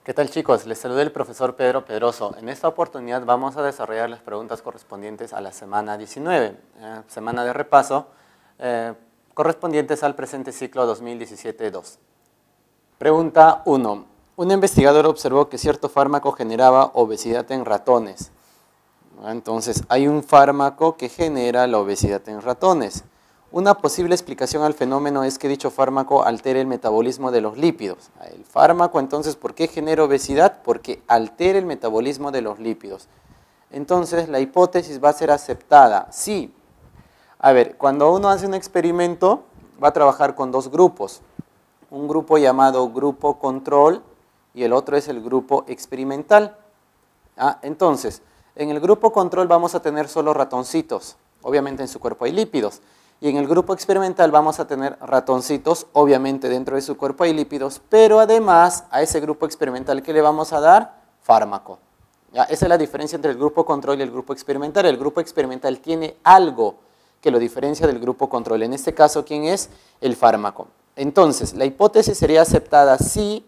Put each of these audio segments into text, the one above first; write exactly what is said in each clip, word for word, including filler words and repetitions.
¿Qué tal, chicos? Les saluda el profesor Pedro Pedroso. En esta oportunidad vamos a desarrollar las preguntas correspondientes a la semana diecinueve, eh, semana de repaso, eh, correspondientes al presente ciclo dos mil diecisiete dos. Pregunta uno. Un investigador observó que cierto fármaco generaba obesidad en ratones. Entonces, hay un fármaco que genera la obesidad en ratones. Una posible explicación al fenómeno es que dicho fármaco altere el metabolismo de los lípidos. El fármaco, entonces, ¿por qué genera obesidad? Porque altera el metabolismo de los lípidos. Entonces, la hipótesis va a ser aceptada. Sí. A ver, cuando uno hace un experimento, va a trabajar con dos grupos. Un grupo llamado grupo control y el otro es el grupo experimental. ¿Ah? Entonces, en el grupo control vamos a tener solo ratoncitos. Obviamente en su cuerpo hay lípidos. Y en el grupo experimental vamos a tener ratoncitos, obviamente dentro de su cuerpo hay lípidos, pero además a ese grupo experimental, ¿qué le vamos a dar? Fármaco. ¿Ya? Esa es la diferencia entre el grupo control y el grupo experimental. El grupo experimental tiene algo que lo diferencia del grupo control. En este caso, ¿quién es? El fármaco. Entonces, la hipótesis sería aceptada si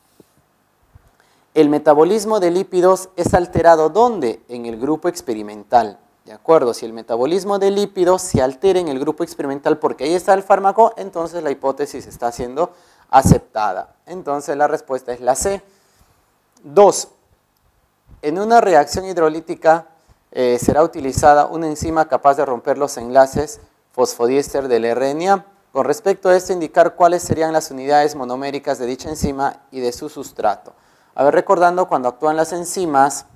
el metabolismo de lípidos es alterado, ¿dónde? En el grupo experimental. ¿De acuerdo? Si el metabolismo de lípidos se altera en el grupo experimental porque ahí está el fármaco, entonces la hipótesis está siendo aceptada. Entonces la respuesta es la C. Dos. En una reacción hidrolítica eh, será utilizada una enzima capaz de romper los enlaces fosfodiéster del R N A. Con respecto a esto, indicar cuáles serían las unidades monoméricas de dicha enzima y de su sustrato. A ver, recordando cuando actúan las enzimas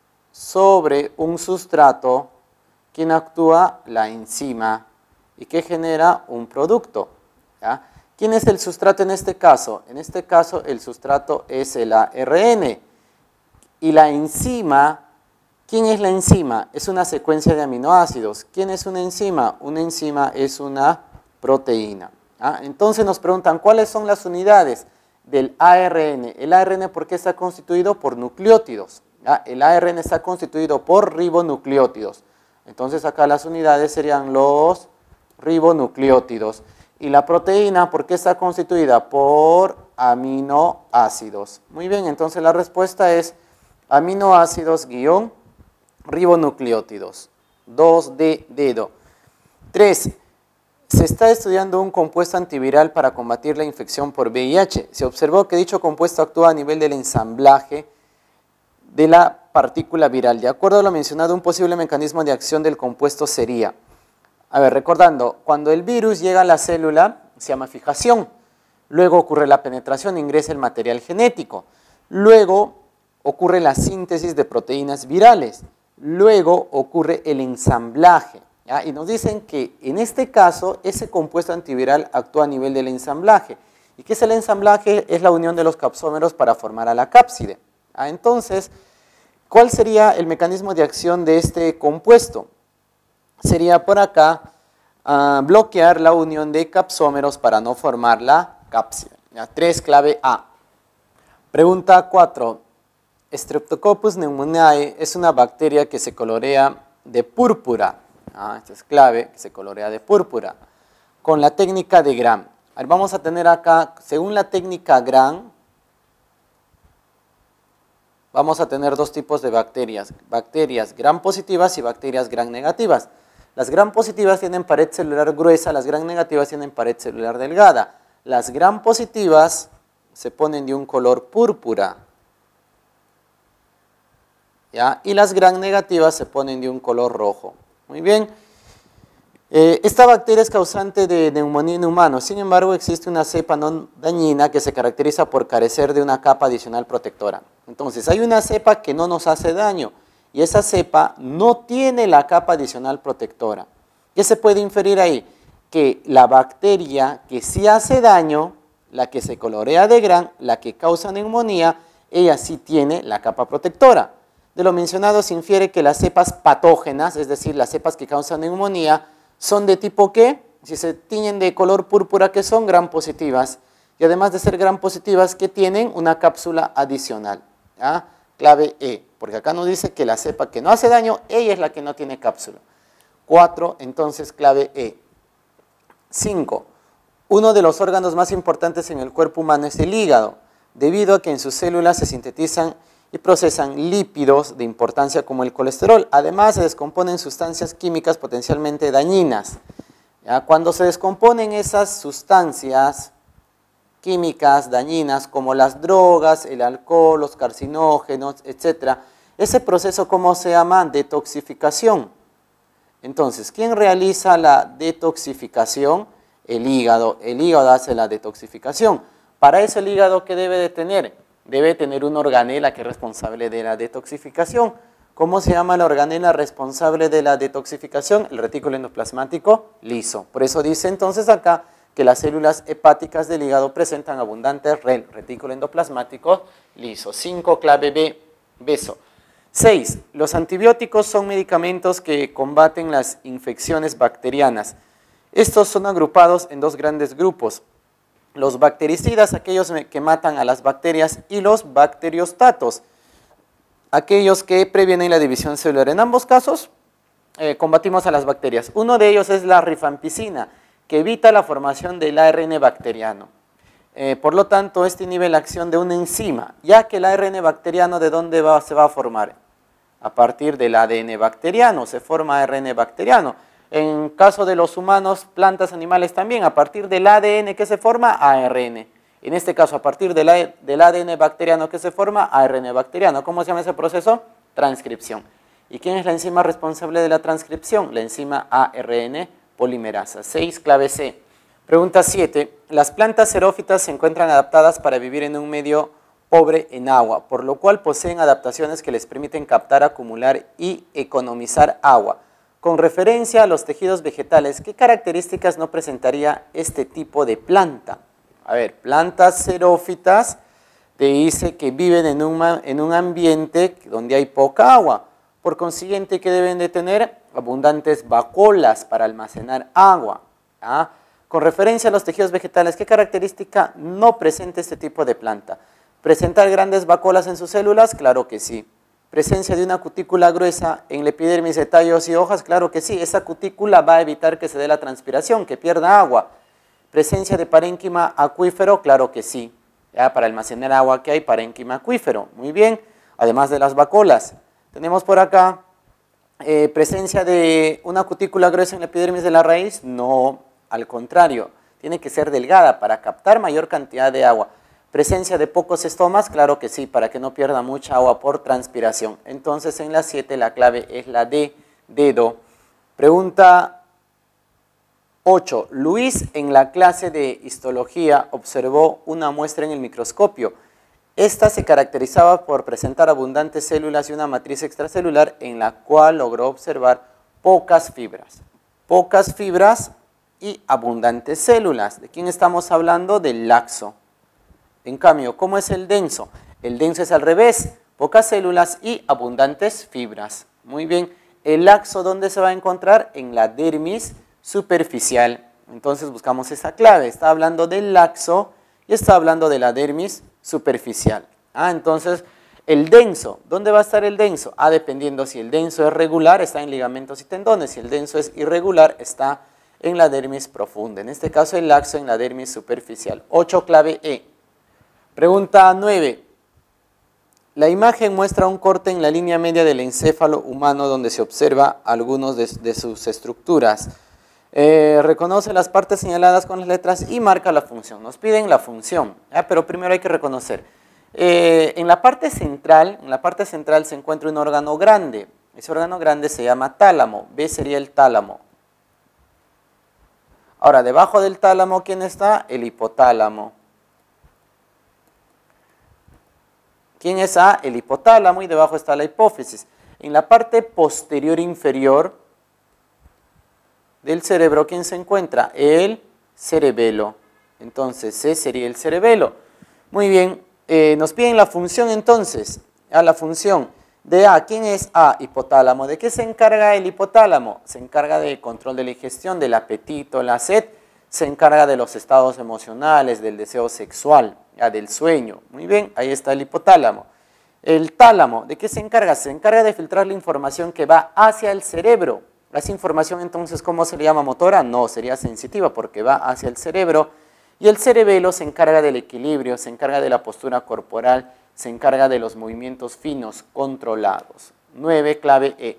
sobre un sustrato, ¿quién actúa? La enzima. ¿Y qué genera? Un producto. ¿Ya? ¿Quién es el sustrato en este caso? En este caso el sustrato es el A R N. Y la enzima, ¿quién es la enzima? Es una secuencia de aminoácidos. ¿Quién es una enzima? Una enzima es una proteína. ¿Ah? Entonces nos preguntan, ¿cuáles son las unidades del A R N? El A R N, ¿por qué está constituido? Por nucleótidos. ¿Ah? El A R N está constituido por ribonucleótidos. Entonces acá las unidades serían los ribonucleótidos. Y la proteína, ¿por qué está constituida? Por aminoácidos. Muy bien, entonces la respuesta es aminoácidos guión ribonucleótidos. dos de dedo. tres. Se está estudiando un compuesto antiviral para combatir la infección por V I H. Se observó que dicho compuesto actúa a nivel del ensamblaje de la partícula viral. De acuerdo a lo mencionado, un posible mecanismo de acción del compuesto sería, a ver, recordando, cuando el virus llega a la célula, se llama fijación, luego ocurre la penetración, ingresa el material genético, luego ocurre la síntesis de proteínas virales, luego ocurre el ensamblaje, ¿ya? Y nos dicen que en este caso, ese compuesto antiviral actúa a nivel del ensamblaje. ¿Y qué es el ensamblaje? Es la unión de los capsómeros para formar a la cápside. Ah, entonces, ¿cuál sería el mecanismo de acción de este compuesto? Sería por acá uh, bloquear la unión de capsómeros para no formar la cápside. tres, clave A. Pregunta cuatro. Streptococcus pneumoniae es una bacteria que se colorea de púrpura. Ah, esta es clave, que se colorea de púrpura. Con la técnica de Gram. A ver, vamos a tener acá, según la técnica Gram, vamos a tener dos tipos de bacterias, bacterias gram positivas y bacterias gram negativas. Las gram positivas tienen pared celular gruesa, las gram negativas tienen pared celular delgada. Las gram positivas se ponen de un color púrpura, ¿ya? Y las gram negativas se ponen de un color rojo. Muy bien. Eh, esta bacteria es causante de neumonía en humanos, sin embargo existe una cepa no dañina que se caracteriza por carecer de una capa adicional protectora. Entonces hay una cepa que no nos hace daño y esa cepa no tiene la capa adicional protectora. ¿Qué se puede inferir ahí? Que la bacteria que sí hace daño, la que se colorea de Gram, la que causa neumonía, ella sí tiene la capa protectora. De lo mencionado se infiere que las cepas patógenas, es decir, las cepas que causan neumonía, ¿son de tipo qué? Si se tiñen de color púrpura, ¿qué son? Gram positivas. Y además de ser gram positivas, ¿qué tienen? Una cápsula adicional. ¿Ya? Clave E, porque acá nos dice que la cepa que no hace daño, ella es la que no tiene cápsula. cuatro, entonces clave E. cinco. Uno de los órganos más importantes en el cuerpo humano es el hígado. debido a que en sus células se sintetizan y procesan lípidos de importancia como el colesterol. Además, se descomponen sustancias químicas potencialmente dañinas. ¿Ya? Cuando se descomponen esas sustancias químicas dañinas como las drogas, el alcohol, los carcinógenos, etcétera, ese proceso, ¿cómo se llama? Detoxificación. Entonces, ¿quién realiza la detoxificación? El hígado. El hígado hace la detoxificación. Para eso, el hígado, ¿qué debe de tener? Debe tener una organela que es responsable de la detoxificación. ¿Cómo se llama la organela responsable de la detoxificación? El retículo endoplasmático liso. Por eso dice entonces acá que las células hepáticas del hígado presentan abundante R E L, retículo endoplasmático liso. cinco, clave B, beso. seis. Los antibióticos son medicamentos que combaten las infecciones bacterianas. Estos son agrupados en dos grandes grupos. Los bactericidas, aquellos que matan a las bacterias, y los bacteriostatos, aquellos que previenen la división celular. En ambos casos, eh, combatimos a las bacterias. Uno de ellos es la rifampicina, que evita la formación del A R N bacteriano. Eh, por lo tanto, este inhibe la acción de una enzima, ya que el A R N bacteriano, ¿de dónde va, se va a formar? A partir del A D N bacteriano, se forma A R N bacteriano. En caso de los humanos, plantas, animales también, a partir del A D N que se forma, A R N. En este caso, a partir del, del A D N bacteriano que se forma, A R N bacteriano. ¿Cómo se llama ese proceso? Transcripción. ¿Y quién es la enzima responsable de la transcripción? La enzima A R N polimerasa. seis, clave C. Pregunta siete. Las plantas xerófitas se encuentran adaptadas para vivir en un medio pobre en agua, por lo cual poseen adaptaciones que les permiten captar, acumular y economizar agua. Con referencia a los tejidos vegetales, ¿qué características no presentaría este tipo de planta? A ver, plantas xerófitas te dice que viven en un, en un ambiente donde hay poca agua. Por consiguiente, ¿qué deben de tener? Abundantes vacuolas para almacenar agua. ¿Ah? Con referencia a los tejidos vegetales, ¿qué característica no presenta este tipo de planta? ¿Presentar grandes vacuolas en sus células? Claro que sí. ¿Presencia de una cutícula gruesa en la epidermis de tallos y hojas? Claro que sí. Esa cutícula va a evitar que se dé la transpiración, que pierda agua. ¿Presencia de parénquima acuífero? Claro que sí. Ya, para almacenar agua que hay parénquima acuífero. Muy bien. Además de las vacuolas. Tenemos por acá eh, presencia de una cutícula gruesa en la epidermis de la raíz. No, al contrario. Tiene que ser delgada para captar mayor cantidad de agua. ¿Presencia de pocos estomas? Claro que sí, para que no pierda mucha agua por transpiración. Entonces, en la siete la clave es la D, dedo. Pregunta ocho. Luis en la clase de histología observó una muestra en el microscopio. Esta se caracterizaba por presentar abundantes células y una matriz extracelular en la cual logró observar pocas fibras. Pocas fibras y abundantes células. ¿De quién estamos hablando? Del laxo. En cambio, ¿cómo es el denso? El denso es al revés, pocas células y abundantes fibras. Muy bien, el laxo, ¿dónde se va a encontrar? En la dermis superficial. Entonces buscamos esa clave, está hablando del laxo y está hablando de la dermis superficial. Ah, entonces, el denso, ¿dónde va a estar el denso? Ah, dependiendo si el denso es regular, está en ligamentos y tendones, si el denso es irregular, está en la dermis profunda. En este caso, el laxo en la dermis superficial. ocho, clave E. Pregunta nueve. La imagen muestra un corte en la línea media del encéfalo humano donde se observa algunos de, de sus estructuras. Eh, reconoce las partes señaladas con las letras y marca la función. Nos piden la función, ¿ya? Pero primero hay que reconocer. Eh, en la parte central, en la parte central se encuentra un órgano grande. Ese órgano grande se llama tálamo. B sería el tálamo. Ahora, debajo del tálamo, ¿quién está? El hipotálamo. ¿Quién es A? El hipotálamo, y debajo está la hipófisis. En la parte posterior inferior del cerebro, ¿quién se encuentra? El cerebelo. Entonces, C sería el cerebelo. Muy bien, eh, nos piden la función entonces. A la función de A. ¿Quién es A? Hipotálamo. ¿De qué se encarga el hipotálamo? Se encarga del control de la digestión, del apetito, la sed. Se encarga de los estados emocionales, del deseo sexual, ya, del sueño. Muy bien, ahí está el hipotálamo. El tálamo, ¿de qué se encarga? Se encarga de filtrar la información que va hacia el cerebro. Esa información entonces, ¿cómo se le llama motora? No, sería sensitiva porque va hacia el cerebro. Y el cerebelo se encarga del equilibrio, se encarga de la postura corporal, se encarga de los movimientos finos controlados. nueve, clave E.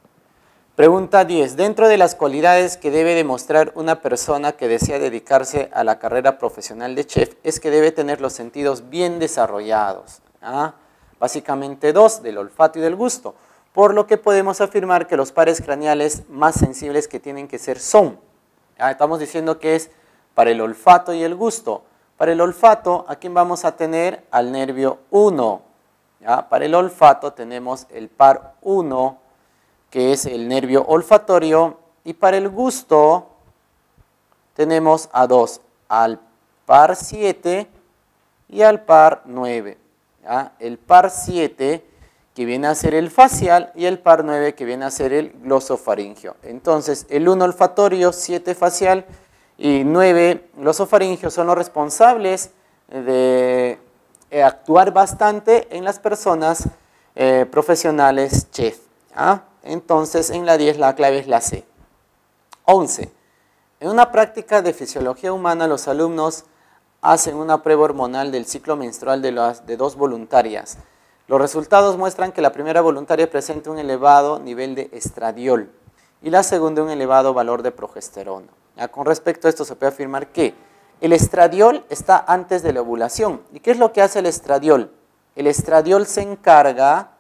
Pregunta diez. Dentro de las cualidades que debe demostrar una persona que desea dedicarse a la carrera profesional de chef es que debe tener los sentidos bien desarrollados. ¿Ah? Básicamente dos, del olfato y del gusto. Por lo que podemos afirmar que los pares craneales más sensibles que tienen que ser son. ¿Ah? Estamos diciendo que es para el olfato y el gusto. Para el olfato, ¿a quién vamos a tener? Al nervio uno. ¿Ya? Para el olfato tenemos el par uno, que es el nervio olfatorio, y para el gusto tenemos a dos, al par siete y al par nueve. ¿Ya? El par siete que viene a ser el facial y el par nueve que viene a ser el glosofaringeo. Entonces, el uno olfatorio, siete facial y nueve glosofaringeo son los responsables de actuar bastante en las personas eh, profesionales chef. ¿Ah? Entonces, en la diez la clave es la C. once. En una práctica de fisiología humana, los alumnos hacen una prueba hormonal del ciclo menstrual de, las, de dos voluntarias. Los resultados muestran que la primera voluntaria presenta un elevado nivel de estradiol y la segunda un elevado valor de progesterona. ¿Ah? Con respecto a esto se puede afirmar que el estradiol está antes de la ovulación. ¿Y qué es lo que hace el estradiol? El estradiol se encarga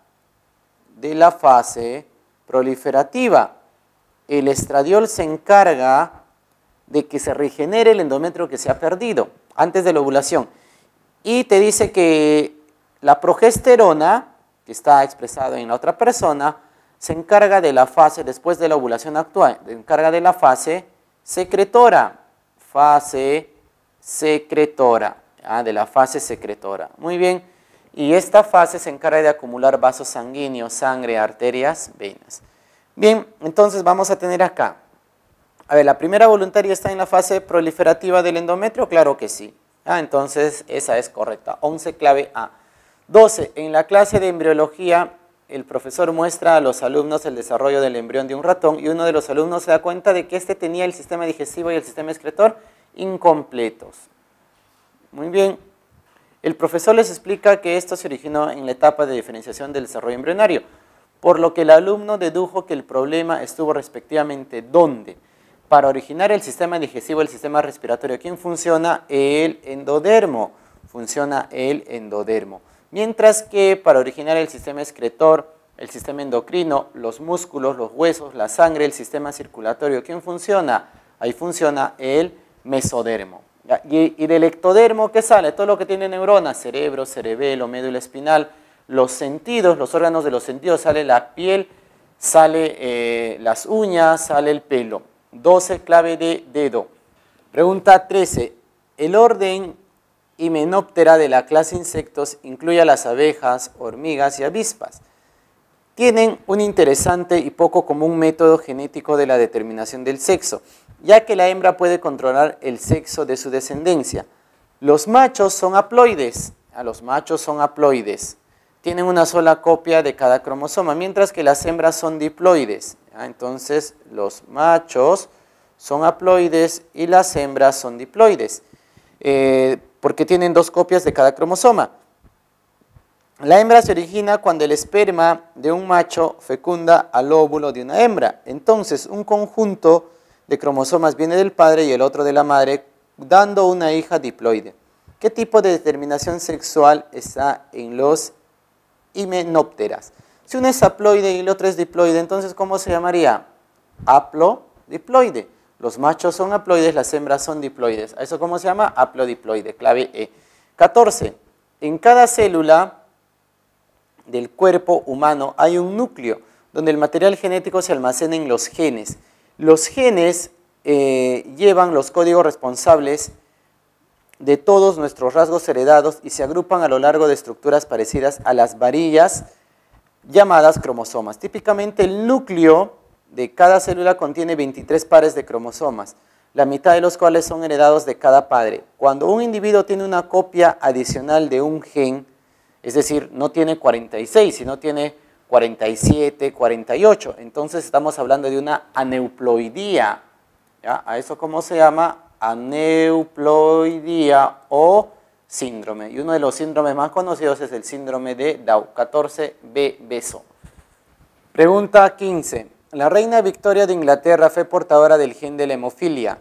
de la fase proliferativa. El estradiol se encarga de que se regenere el endometrio que se ha perdido antes de la ovulación. Y te dice que la progesterona, que está expresado en la otra persona, se encarga de la fase, después de la ovulación actual, se encarga de la fase secretora. Fase secretora, ¿ah? De la fase secretora. Muy bien. Y esta fase se encarga de acumular vasos sanguíneos, sangre, arterias, venas. Bien, entonces vamos a tener acá. A ver, ¿la primera voluntaria está en la fase proliferativa del endometrio? Claro que sí. Ah, entonces esa es correcta. once, clave A. doce. En la clase de embriología, el profesor muestra a los alumnos el desarrollo del embrión de un ratón y uno de los alumnos se da cuenta de que este tenía el sistema digestivo y el sistema excretor incompletos. Muy bien. El profesor les explica que esto se originó en la etapa de diferenciación del desarrollo embrionario, por lo que el alumno dedujo que el problema estuvo respectivamente ¿dónde? Para originar el sistema digestivo y el sistema respiratorio, ¿quién funciona? El endodermo. Funciona el endodermo. Mientras que para originar el sistema excretor, el sistema endocrino, los músculos, los huesos, la sangre, el sistema circulatorio, ¿quién funciona? Ahí funciona el mesodermo. Y, y del ectodermo, ¿qué sale? Todo lo que tiene neuronas, cerebro, cerebelo, médula espinal, los sentidos, los órganos de los sentidos, sale la piel, sale eh, las uñas, sale el pelo. doce, clave de dedo. Pregunta trece. El orden Hymenoptera de la clase insectos incluye a las abejas, hormigas y avispas. Tienen un interesante y poco común método genético de la determinación del sexo, ya que la hembra puede controlar el sexo de su descendencia. Los machos son haploides, a los machos son haploides, tienen una sola copia de cada cromosoma, mientras que las hembras son diploides. Entonces, los machos son haploides y las hembras son diploides, eh, porque tienen dos copias de cada cromosoma. La hembra se origina cuando el esperma de un macho fecunda al óvulo de una hembra. Entonces, un conjunto de cromosomas viene del padre y el otro de la madre, dando una hija diploide. ¿Qué tipo de determinación sexual está en los himenópteras? Si uno es haploide y el otro es diploide, entonces ¿cómo se llamaría? Haplodiploide. Los machos son haploides, las hembras son diploides. ¿A eso cómo se llama? Haplodiploide, clave E. catorce. En cada célula del cuerpo humano hay un núcleo donde el material genético se almacena en los genes. Los genes eh, llevan los códigos responsables de todos nuestros rasgos heredados y se agrupan a lo largo de estructuras parecidas a las varillas llamadas cromosomas. Típicamente el núcleo de cada célula contiene veintitrés pares de cromosomas, la mitad de los cuales son heredados de cada padre. Cuando un individuo tiene una copia adicional de un gen, es decir, no tiene cuarenta y seis, sino tiene cuarenta y siete, cuarenta y ocho. Entonces estamos hablando de una aneuploidía. ¿Ya? ¿A eso cómo se llama? aneuploidía o síndrome. Y uno de los síndromes más conocidos es el síndrome de Down. catorce B, beso. Pregunta quince. La reina Victoria de Inglaterra fue portadora del gen de la hemofilia.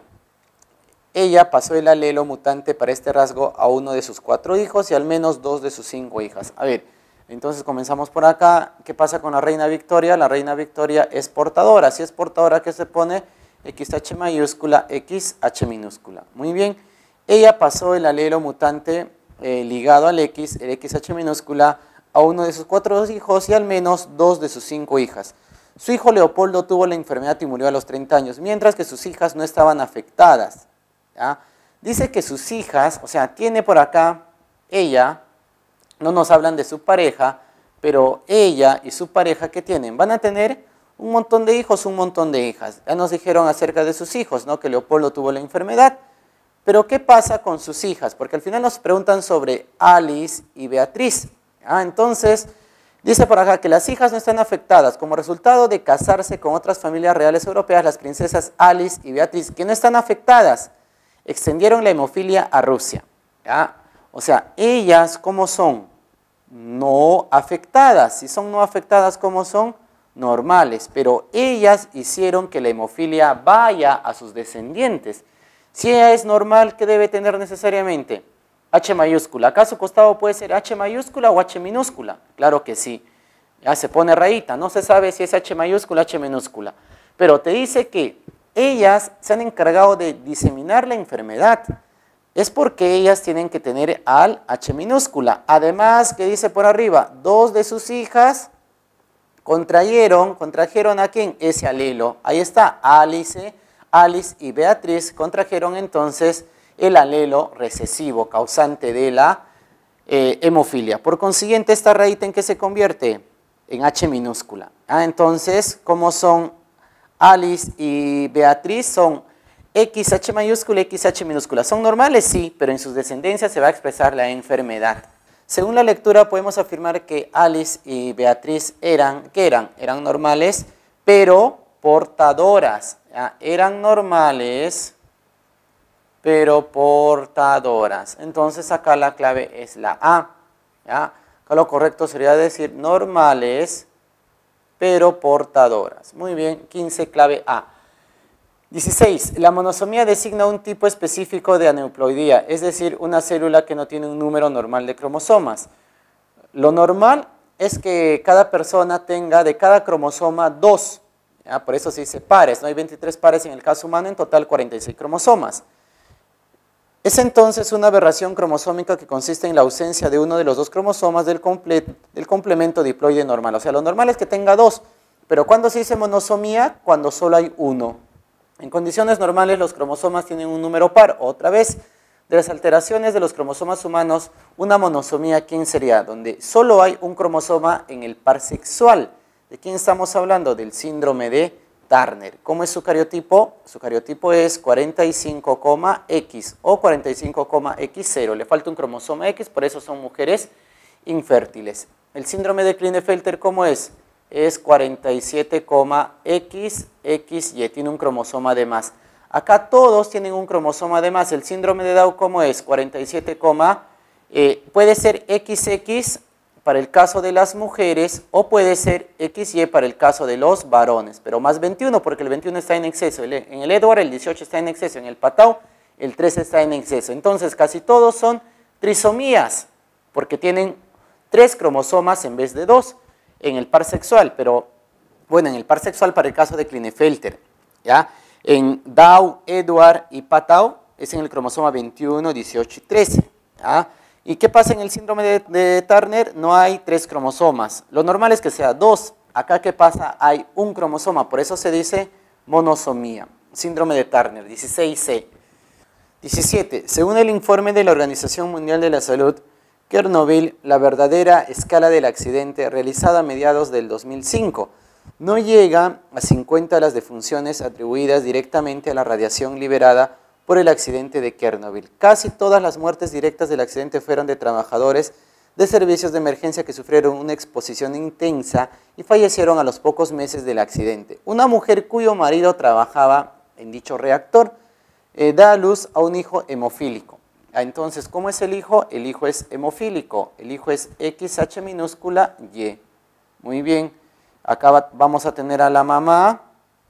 Ella pasó el alelo mutante para este rasgo a uno de sus cuatro hijos y al menos dos de sus cinco hijas. A ver, entonces comenzamos por acá. ¿Qué pasa con la reina Victoria? La reina Victoria es portadora. Si es portadora, ¿qué se pone? equis hache mayúscula, equis hache minúscula. Muy bien. Ella pasó el alelo mutante eh, ligado al X, el equis hache minúscula, a uno de sus cuatro hijos y al menos dos de sus cinco hijas. Su hijo Leopoldo tuvo la enfermedad y murió a los treinta años, mientras que sus hijas no estaban afectadas. ¿Ya? Dice que sus hijas, o sea, tiene por acá ella, no nos hablan de su pareja, pero ella y su pareja, ¿qué tienen? Van a tener un montón de hijos, un montón de hijas. Ya nos dijeron acerca de sus hijos, ¿no? Que Leopoldo tuvo la enfermedad. Pero ¿qué pasa con sus hijas? Porque al final nos preguntan sobre Alice y Beatriz. ¿Ya? Entonces, dice por acá que las hijas no están afectadas. Como resultado de casarse con otras familias reales europeas, las princesas Alice y Beatriz, que no están afectadas, extendieron la hemofilia a Rusia. ¿Ya? O sea, ellas, ¿cómo son? No afectadas. Si son no afectadas, ¿cómo son? Normales. Pero ellas hicieron que la hemofilia vaya a sus descendientes. Si ella es normal, ¿qué debe tener necesariamente? H mayúscula. ¿Acá su costado puede ser H mayúscula o H minúscula? Claro que sí. Ya se pone rayita. No se sabe si es H mayúscula o H minúscula. Pero te dice que ellas se han encargado de diseminar la enfermedad. Es porque ellas tienen que tener al H minúscula. Además, que dice por arriba, dos de sus hijas contrayeron, contrajeron a quién? Ese alelo. Ahí está, Alice, Alice y Beatriz contrajeron entonces el alelo recesivo causante de la eh, hemofilia. Por consiguiente, esta rayita ¿en qué se convierte? En H minúscula. Ah, entonces, ¿cómo son Alice y Beatriz? Son equis hache mayúscula y equis hache minúscula. ¿Son normales? Sí, pero en sus descendencias se va a expresar la enfermedad. Según la lectura podemos afirmar que Alice y Beatriz eran, ¿qué eran? Eran normales, pero portadoras. ¿Ya? Eran normales, pero portadoras. Entonces acá la clave es la A. ¿Ya? Acá lo correcto sería decir normales, pero portadoras. Muy bien, quince, clave A. dieciséis. La monosomía designa un tipo específico de aneuploidía, es decir, una célula que no tiene un número normal de cromosomas. Lo normal es que cada persona tenga de cada cromosoma dos. ¿Ya? Por eso se dice pares, no hay veintitrés pares en el caso humano, en total cuarenta y seis cromosomas. Es entonces una aberración cromosómica que consiste en la ausencia de uno de los dos cromosomas del, comple del complemento diploide normal. O sea, lo normal es que tenga dos, pero ¿cuándo se dice monosomía? Cuando solo hay uno. En condiciones normales los cromosomas tienen un número par. Otra vez, de las alteraciones de los cromosomas humanos, una monosomía, ¿quién sería? Donde solo hay un cromosoma en el par sexual. ¿De quién estamos hablando? Del síndrome de Turner. ¿Cómo es su cariotipo? Su cariotipo es cuarenta y cinco, X o cuarenta y cinco, equis cero. Le falta un cromosoma X, por eso son mujeres infértiles. El síndrome de Klinefelter, ¿cómo es? Es cuarenta y siete, X, equis y, tiene un cromosoma de más. Acá todos tienen un cromosoma de más. El síndrome de Down, ¿cómo es? cuarenta y siete, eh, puede ser equis equis para el caso de las mujeres o puede ser equis y para el caso de los varones, pero más veintiuno porque el veintiuno está en exceso. En el Edward el dieciocho está en exceso, en el Patau el trece está en exceso. Entonces casi todos son trisomías porque tienen tres cromosomas en vez de dos. En el par sexual, pero bueno, en el par sexual para el caso de Klinefelter, ¿ya? En Down, Edward y Patau es en el cromosoma veintiuno, dieciocho y trece, ¿ya? ¿Y qué pasa en el síndrome de, de Turner? No hay tres cromosomas, lo normal es que sea dos. Acá, ¿qué pasa? Hay un cromosoma, por eso se dice monosomía. Síndrome de Turner, dieciséis C. diecisiete. Según el informe de la Organización Mundial de la Salud, Chernobyl, la verdadera escala del accidente realizada a mediados del dos mil cinco, no llega a cincuenta las defunciones atribuidas directamente a la radiación liberada por el accidente de Chernobyl. Casi todas las muertes directas del accidente fueron de trabajadores de servicios de emergencia que sufrieron una exposición intensa y fallecieron a los pocos meses del accidente. Una mujer cuyo marido trabajaba en dicho reactor. eh, da a luz a un hijo hemofílico. Entonces, ¿cómo es el hijo? El hijo es hemofílico, el hijo es equis hache minúscula Y. Muy bien, acá va, vamos a tener a la mamá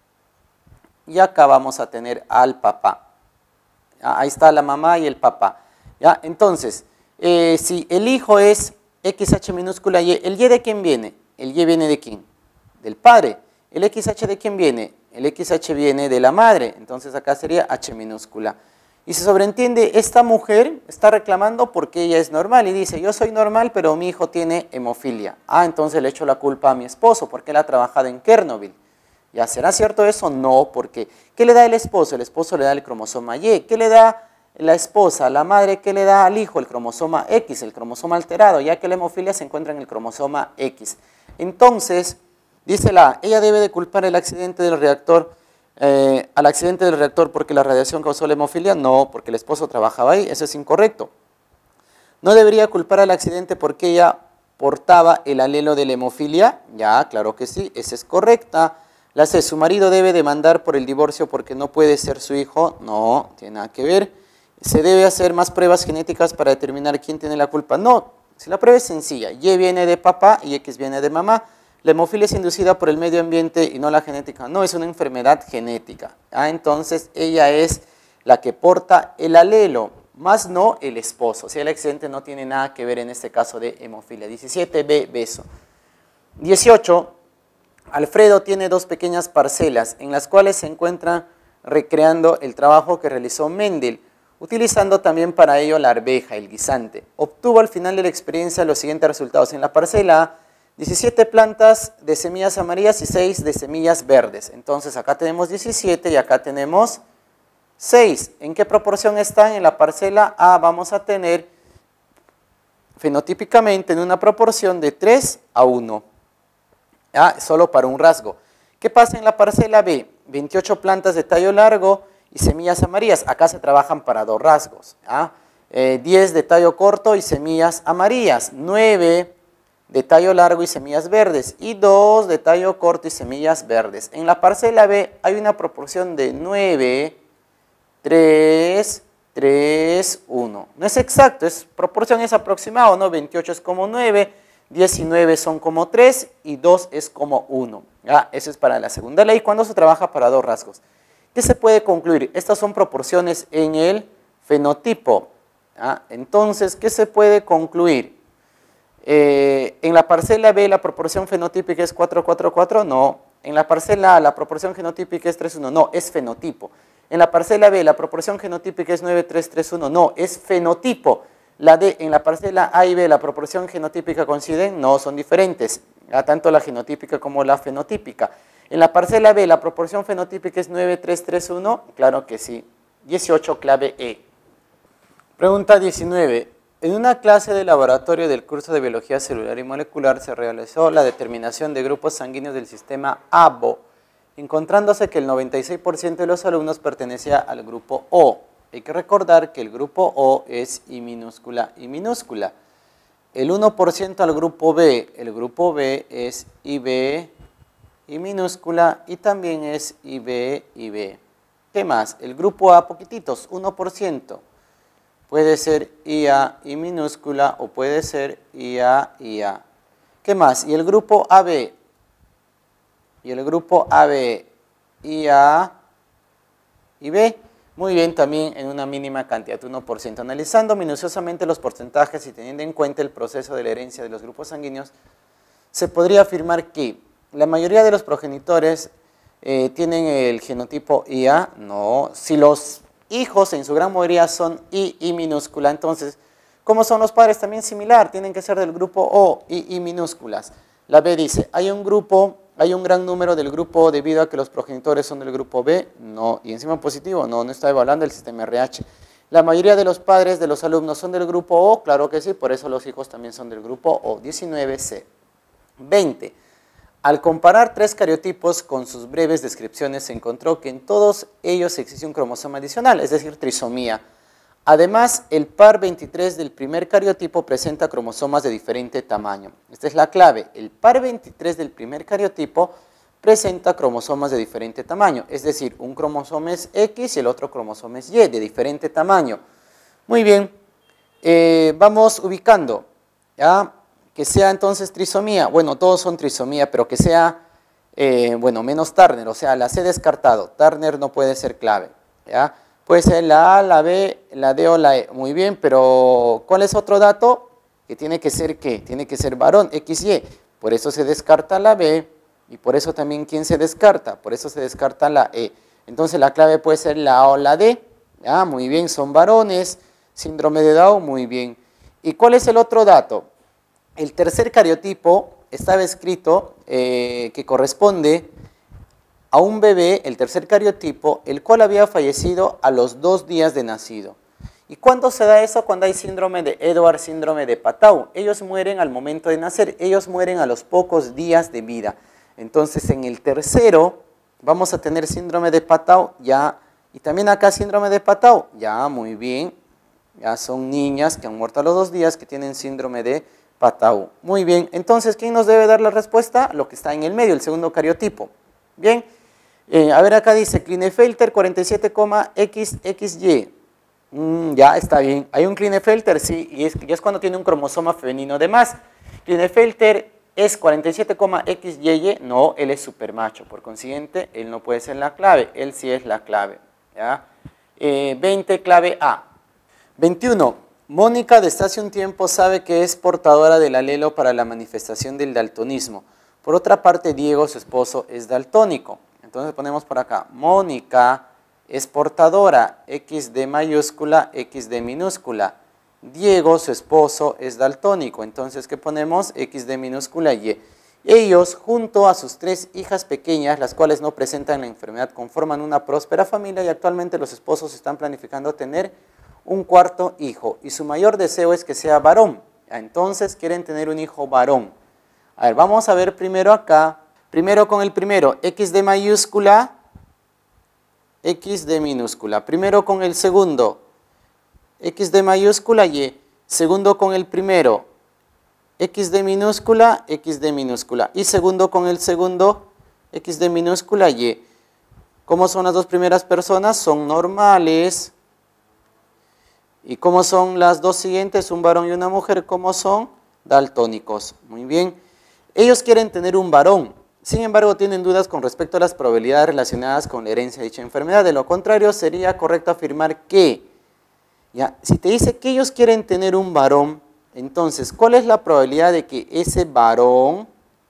y acá vamos a tener al papá. Ahí está la mamá y el papá. ¿Ya? Entonces, eh, si el hijo es equis hache minúscula Y, ¿el Y de quién viene? El Y viene de quién? Del padre. ¿El equis hache de quién viene? El equis hache viene de la madre. Entonces acá sería H minúscula. Y se sobreentiende, esta mujer está reclamando porque ella es normal y dice, yo soy normal, pero mi hijo tiene hemofilia. Ah, entonces le echo la culpa a mi esposo porque él ha trabajado en Chernobyl. ¿Ya será cierto eso? No, porque ¿qué le da el esposo? El esposo le da el cromosoma Y. ¿Qué le da la esposa, la madre? ¿Qué le da al hijo? El cromosoma X, el cromosoma alterado, ya que la hemofilia se encuentra en el cromosoma X. Entonces, dice la, ella debe de culpar el accidente del reactor, eh, al accidente del reactor porque la radiación causó la hemofilia. No, porque el esposo trabajaba ahí, eso es incorrecto. No debería culpar al accidente porque ella portaba el alelo de la hemofilia. Ya, claro que sí, esa es correcta. La C, su marido debe demandar por el divorcio porque no puede ser su hijo. No, tiene nada que ver. ¿Se debe hacer más pruebas genéticas para determinar quién tiene la culpa? No, si la prueba es sencilla, Y viene de papá y X viene de mamá. La hemofilia es inducida por el medio ambiente y no la genética. No, es una enfermedad genética. Ah, entonces ella es la que porta el alelo, más no el esposo. O sea, el accidente no tiene nada que ver en este caso de hemofilia. diecisiete B, beso. dieciocho. Alfredo tiene dos pequeñas parcelas en las cuales se encuentra recreando el trabajo que realizó Mendel, utilizando también para ello la arveja, el guisante. Obtuvo al final de la experiencia los siguientes resultados. En la parcela A, diecisiete plantas de semillas amarillas y seis de semillas verdes. Entonces acá tenemos diecisiete y acá tenemos seis. ¿En qué proporción están? En la parcela A vamos a tener fenotípicamente en una proporción de tres a uno. ¿Ya? Solo para un rasgo. ¿Qué pasa en la parcela B? veintiocho plantas de tallo largo y semillas amarillas. Acá se trabajan para dos rasgos. ¿Ya? Eh, diez de tallo corto y semillas amarillas. nueve de tallo largo y semillas verdes. Y dos de tallo corto y semillas verdes. En la parcela B hay una proporción de nueve, tres, tres, uno. No es exacto, es proporción es aproximado, ¿no? veintiocho es como nueve, diecinueve son como tres y dos es como uno. ¿Ya? Eso es para la segunda ley cuando se trabaja para dos rasgos. ¿Qué se puede concluir? Estas son proporciones en el fenotipo. ¿Ya? Entonces, ¿qué se puede concluir? Eh, en la parcela B la proporción fenotípica es cuatro, cuatro, cuatro, no. En la parcela A la proporción genotípica es tres, uno, no, es fenotipo. En la parcela B la proporción genotípica es nueve, tres, tres, uno, no, es fenotipo. La D, en la parcela A y B la proporción genotípica coinciden, no, son diferentes, ¿ya? Tanto la genotípica como la fenotípica. En la parcela B la proporción fenotípica es nueve, tres, tres, uno, claro que sí. dieciocho, clave E. Pregunta diecinueve. En una clase de laboratorio del curso de Biología Celular y Molecular se realizó la determinación de grupos sanguíneos del sistema A B O, encontrándose que el noventa y seis por ciento de los alumnos pertenecía al grupo O. Hay que recordar que el grupo O es I minúscula, I minúscula. El uno por ciento al grupo B, el grupo B es I B, I minúscula y también es I B, I B. ¿Qué más? El grupo A, poquititos, uno por ciento. Puede ser I A, I minúscula o puede ser I A, I A. ¿Qué más? Y el grupo A B. Y el grupo A B, I A, I B. Muy bien, también en una mínima cantidad, uno por ciento. Analizando minuciosamente los porcentajes y teniendo en cuenta el proceso de la herencia de los grupos sanguíneos, se podría afirmar que la mayoría de los progenitores eh, tienen el genotipo I A. No, si los hijos en su gran mayoría son I, I minúscula, entonces, ¿cómo son los padres? También similar, tienen que ser del grupo O, I, I minúsculas. La B dice, ¿hay un grupo, hay un gran número del grupo O debido a que los progenitores son del grupo B? No, y encima positivo, no, no está evaluando el sistema R H. ¿La mayoría de los padres de los alumnos son del grupo O? Claro que sí, por eso los hijos también son del grupo O. diecinueve C. veinte. Al comparar tres cariotipos con sus breves descripciones, se encontró que en todos ellos existe un cromosoma adicional, es decir, trisomía. Además, el par veintitrés del primer cariotipo presenta cromosomas de diferente tamaño. Esta es la clave. El par veintitrés del primer cariotipo presenta cromosomas de diferente tamaño, es decir, un cromosoma es X y el otro cromosoma es Y, de diferente tamaño. Muy bien, eh, vamos ubicando, ¿ya? Que sea entonces trisomía, bueno, todos son trisomía, pero que sea, eh, bueno, menos Turner, o sea, la C descartado, Turner no puede ser clave, ¿ya? Puede ser la A, la B, la D o la E, muy bien, pero ¿cuál es otro dato? Que tiene que ser, ¿qué? Tiene que ser varón, X Y, por eso se descarta la B, y por eso también, ¿quién se descarta? Por eso se descarta la E. Entonces la clave puede ser la A o la D. Ah, muy bien, son varones. Síndrome de Down, muy bien. ¿Y cuál es el otro dato? El tercer cariotipo estaba escrito eh, que corresponde a un bebé, el tercer cariotipo, el cual había fallecido a los dos días de nacido. ¿Y cuándo se da eso? Cuando hay síndrome de Edwards, síndrome de Patau. Ellos mueren al momento de nacer, ellos mueren a los pocos días de vida. Entonces, en el tercero vamos a tener síndrome de Patau, ya, y también acá síndrome de Patau, ya, muy bien, ya son niñas que han muerto a los dos días que tienen síndrome de Patau. Muy bien, entonces, ¿quién nos debe dar la respuesta? Lo que está en el medio, el segundo cariotipo. Bien, eh, a ver, acá dice Klinefelter cuarenta y siete, X X Y. Mm, ya, está bien. ¿Hay un Klinefelter? Sí, y es, y es cuando tiene un cromosoma femenino de más. Klinefelter es cuarenta y siete, X Y Y, no, él es supermacho, por consiguiente, él no puede ser la clave, él sí es la clave, ¿ya? Eh, veinte, clave A. veintiuno, Mónica desde hace un tiempo sabe que es portadora del alelo para la manifestación del daltonismo. Por otra parte, Diego, su esposo, es daltónico. Entonces ponemos por acá, Mónica es portadora, X de mayúscula, X de minúscula. Diego, su esposo, es daltónico, entonces, ¿qué ponemos? X de minúscula Y. Ellos, junto a sus tres hijas pequeñas, las cuales no presentan la enfermedad, conforman una próspera familia y actualmente los esposos están planificando tener un cuarto hijo y su mayor deseo es que sea varón. Entonces, quieren tener un hijo varón. A ver, vamos a ver primero acá, primero con el primero, X de mayúscula, X de minúscula. Primero con el segundo, X de mayúscula, Y. Segundo con el primero, X de minúscula, X de minúscula. Y segundo con el segundo, X de minúscula, Y. ¿Cómo son las dos primeras personas? Son normales. ¿Y cómo son las dos siguientes? Un varón y una mujer. ¿Cómo son? Daltónicos. Muy bien. Ellos quieren tener un varón. Sin embargo, tienen dudas con respecto a las probabilidades relacionadas con la herencia de dicha enfermedad. De lo contrario, sería correcto afirmar que Ya, si te dice que ellos quieren tener un varón, entonces, ¿cuál es la probabilidad de que ese varón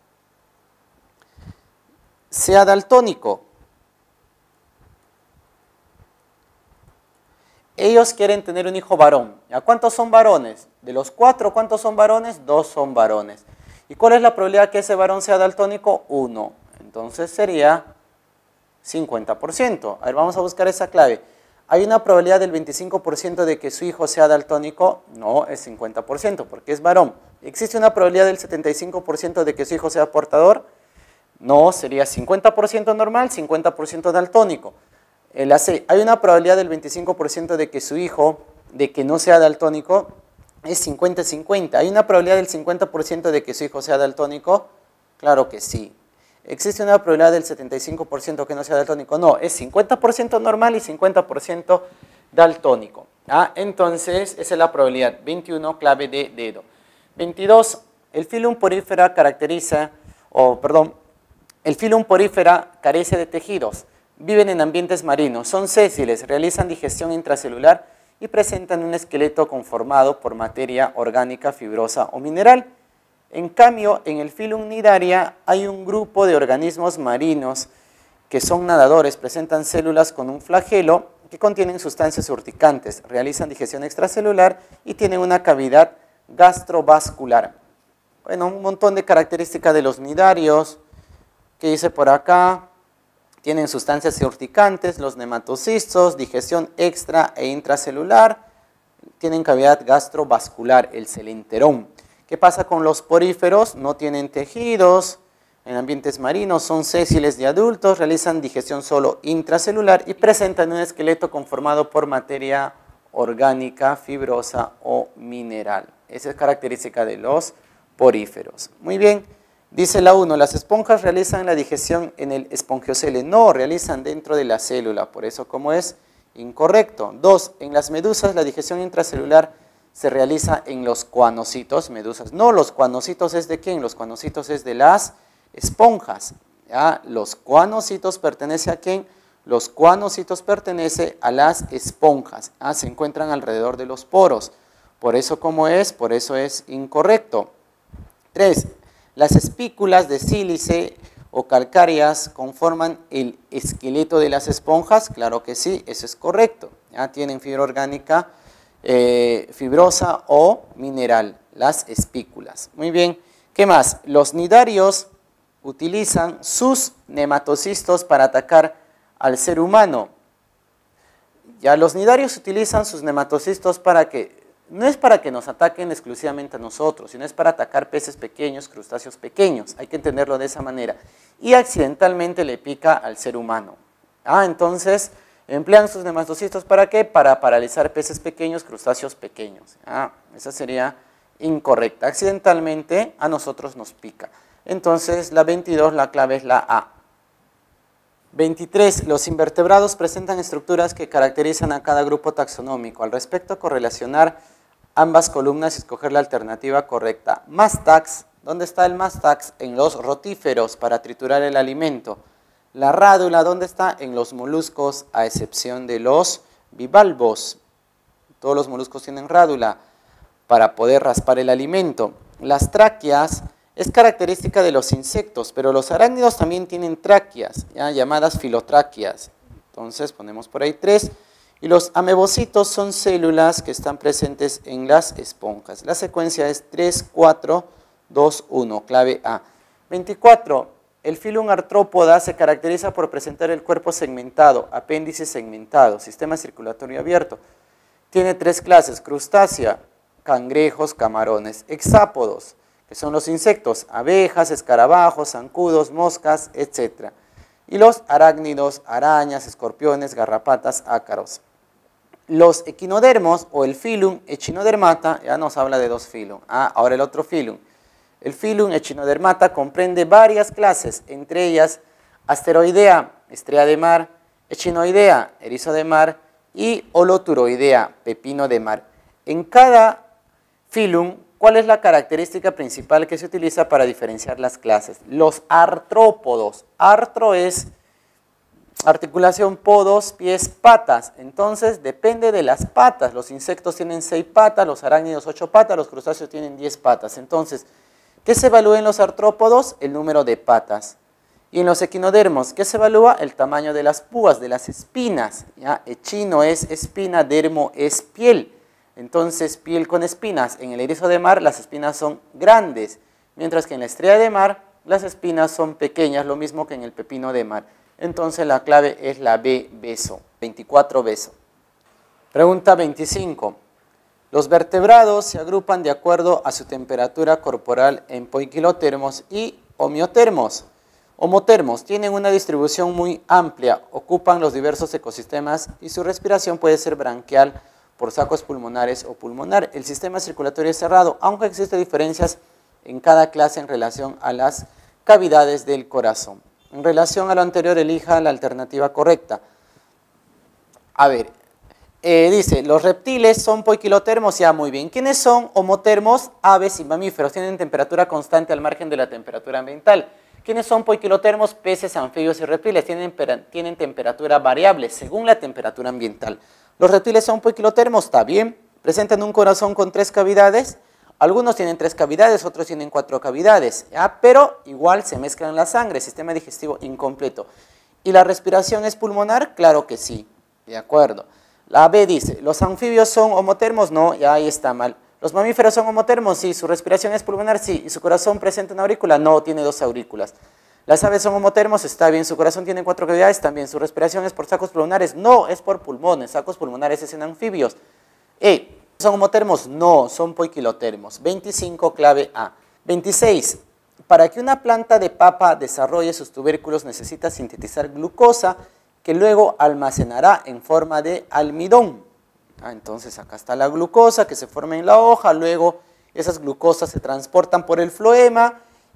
sea daltónico? Ellos quieren tener un hijo varón. ¿Ya? ¿Cuántos son varones? De los cuatro, ¿cuántos son varones? Dos son varones. ¿Y cuál es la probabilidad que ese varón sea daltónico? Uno. Entonces sería cincuenta por ciento. A ver, vamos a buscar esa clave. ¿Hay una probabilidad del veinticinco por ciento de que su hijo sea daltónico? No, es cincuenta por ciento porque es varón. ¿Existe una probabilidad del setenta y cinco por ciento de que su hijo sea portador? No, sería cincuenta por ciento normal, cincuenta por ciento daltónico. El A C, ¿hay una probabilidad del veinticinco por ciento de que su hijo, de que no sea daltónico? Es cincuenta cincuenta. ¿Hay una probabilidad del cincuenta por ciento de que su hijo sea daltónico? Claro que sí. ¿Existe una probabilidad del setenta y cinco por ciento que no sea daltónico? No, es cincuenta por ciento normal y cincuenta por ciento daltónico. ¿Ah? Entonces, esa es la probabilidad. veintiuno, clave de dedo. veintidós, el filum porífera caracteriza, o perdón, el filum porífera carece de tejidos. Viven en ambientes marinos, son sésiles, realizan digestión intracelular y presentan un esqueleto conformado por materia orgánica, fibrosa o mineral. En cambio, en el filum nidaria hay un grupo de organismos marinos que son nadadores, presentan células con un flagelo que contienen sustancias urticantes, realizan digestión extracelular y tienen una cavidad gastrovascular. Bueno, un montón de características de los nidarios, que dice por acá, tienen sustancias urticantes, los nematocistos, digestión extra e intracelular, tienen cavidad gastrovascular, el celenterón. ¿Qué pasa con los poríferos? No tienen tejidos, en ambientes marinos son sésiles de adultos, realizan digestión solo intracelular y presentan un esqueleto conformado por materia orgánica, fibrosa o mineral. Esa es característica de los poríferos. Muy bien, Dice la uno, las esponjas realizan la digestión en el espongiocele. No, realizan dentro de la célula, por eso como es incorrecto. dos, en las medusas la digestión intracelular se realiza en los cuanocitos, medusas. No, los cuanocitos es de quién, los cuanocitos es de las esponjas. ¿Ya? Los cuanocitos pertenece a quién, los cuanocitos pertenece a las esponjas. ¿Ya? Se encuentran alrededor de los poros. Por eso como es, por eso es incorrecto. tres. Las espículas de sílice o calcáreas conforman el esqueleto de las esponjas. Claro que sí, eso es correcto. ¿Ya? Tienen fibra orgánica eh, fibrosa o mineral, las espículas. Muy bien. ¿Qué más? Los nidarios utilizan sus nematocistos para atacar al ser humano. Ya los nidarios utilizan sus nematocistos para que no es para que nos ataquen exclusivamente a nosotros, sino es para atacar peces pequeños, crustáceos pequeños, hay que entenderlo de esa manera, y accidentalmente le pica al ser humano. Ah, entonces, emplean sus nematocistos ¿para qué? Para paralizar peces pequeños, crustáceos pequeños. Ah, esa sería incorrecta, accidentalmente a nosotros nos pica. Entonces, la veintidós, la clave es la A. veintitrés. Los invertebrados presentan estructuras que caracterizan a cada grupo taxonómico. Al respecto, correlacionar ambas columnas y escoger la alternativa correcta. Mastax, ¿dónde está el mastax? En los rotíferos para triturar el alimento. La rádula, ¿dónde está? En los moluscos, a excepción de los bivalvos. Todos los moluscos tienen rádula para poder raspar el alimento. Las tráqueas es característica de los insectos, pero los arácnidos también tienen tráqueas, ¿ya? Llamadas filotráqueas. Entonces ponemos por ahí tres. Y los amebocitos son células que están presentes en las esponjas. La secuencia es tres, cuatro, dos, uno, clave A. veinticuatro. El filum artrópoda se caracteriza por presentar el cuerpo segmentado, apéndice segmentado, sistema circulatorio abierto. Tiene tres clases, crustácea, cangrejos, camarones, hexápodos, que son los insectos, abejas, escarabajos, zancudos, moscas, etcétera. Y los arácnidos, arañas, escorpiones, garrapatas, ácaros. Los equinodermos o el filum echinodermata, ya nos habla de dos filum. Ah, ahora el otro filum. El filum echinodermata comprende varias clases, entre ellas asteroidea, estrella de mar, echinoidea, erizo de mar y holoturoidea, pepino de mar. En cada filum, ¿cuál es la característica principal que se utiliza para diferenciar las clases? Los artrópodos. Artro es articulación, podos, pies, patas. Entonces, depende de las patas. Los insectos tienen seis patas, los arácnidos ocho patas, los crustáceos tienen diez patas. Entonces, ¿qué se evalúa en los artrópodos? El número de patas. Y en los equinodermos, ¿qué se evalúa? El tamaño de las púas, de las espinas. ¿Ya? Echino es espina, dermo es piel. Entonces, piel con espinas. En el erizo de mar, las espinas son grandes, mientras que en la estrella de mar, las espinas son pequeñas, lo mismo que en el pepino de mar. Entonces, la clave es la B, beso. veinticuatro, beso. Pregunta veinticinco. Los vertebrados se agrupan de acuerdo a su temperatura corporal en poiquilotermos y homeotermos. Homotermos tienen una distribución muy amplia, ocupan los diversos ecosistemas y su respiración puede ser branquial por sacos pulmonares o pulmonar. El sistema circulatorio es cerrado, aunque existen diferencias en cada clase en relación a las cavidades del corazón. En relación a lo anterior, elija la alternativa correcta. A ver, eh, dice, los reptiles son poiquilotermos, ya muy bien. ¿Quiénes son homotermos? Aves y mamíferos, tienen temperatura constante al margen de la temperatura ambiental. ¿Quiénes son poiquilotermos? Peces, anfibios y reptiles, tienen, tienen temperatura variable según la temperatura ambiental. Los reptiles son poiquilotermos, está bien, presentan un corazón con tres cavidades, algunos tienen tres cavidades, otros tienen cuatro cavidades, ¿ya? Pero igual se mezclan la sangre, sistema digestivo incompleto. ¿Y la respiración es pulmonar? Claro que sí, de acuerdo. La B dice, ¿los anfibios son homotermos? No, ya ahí está mal. ¿Los mamíferos son homotermos? Sí. ¿Su respiración es pulmonar? Sí. ¿Y su corazón presenta una aurícula? No, tiene dos aurículas. ¿Las aves son homotermos? Está bien. ¿Su corazón tiene cuatro cavidades? También. ¿Su respiración es por sacos pulmonares? No, es por pulmones. Sacos pulmonares es en anfibios. E. ¿Son homotermos? No, son poiquilotermos. veinticinco, clave A. veintiséis. Para que una planta de papa desarrolle sus tubérculos necesita sintetizar glucosa que luego almacenará en forma de almidón. Ah, entonces acá está la glucosa que se forma en la hoja, luego esas glucosas se transportan por el floema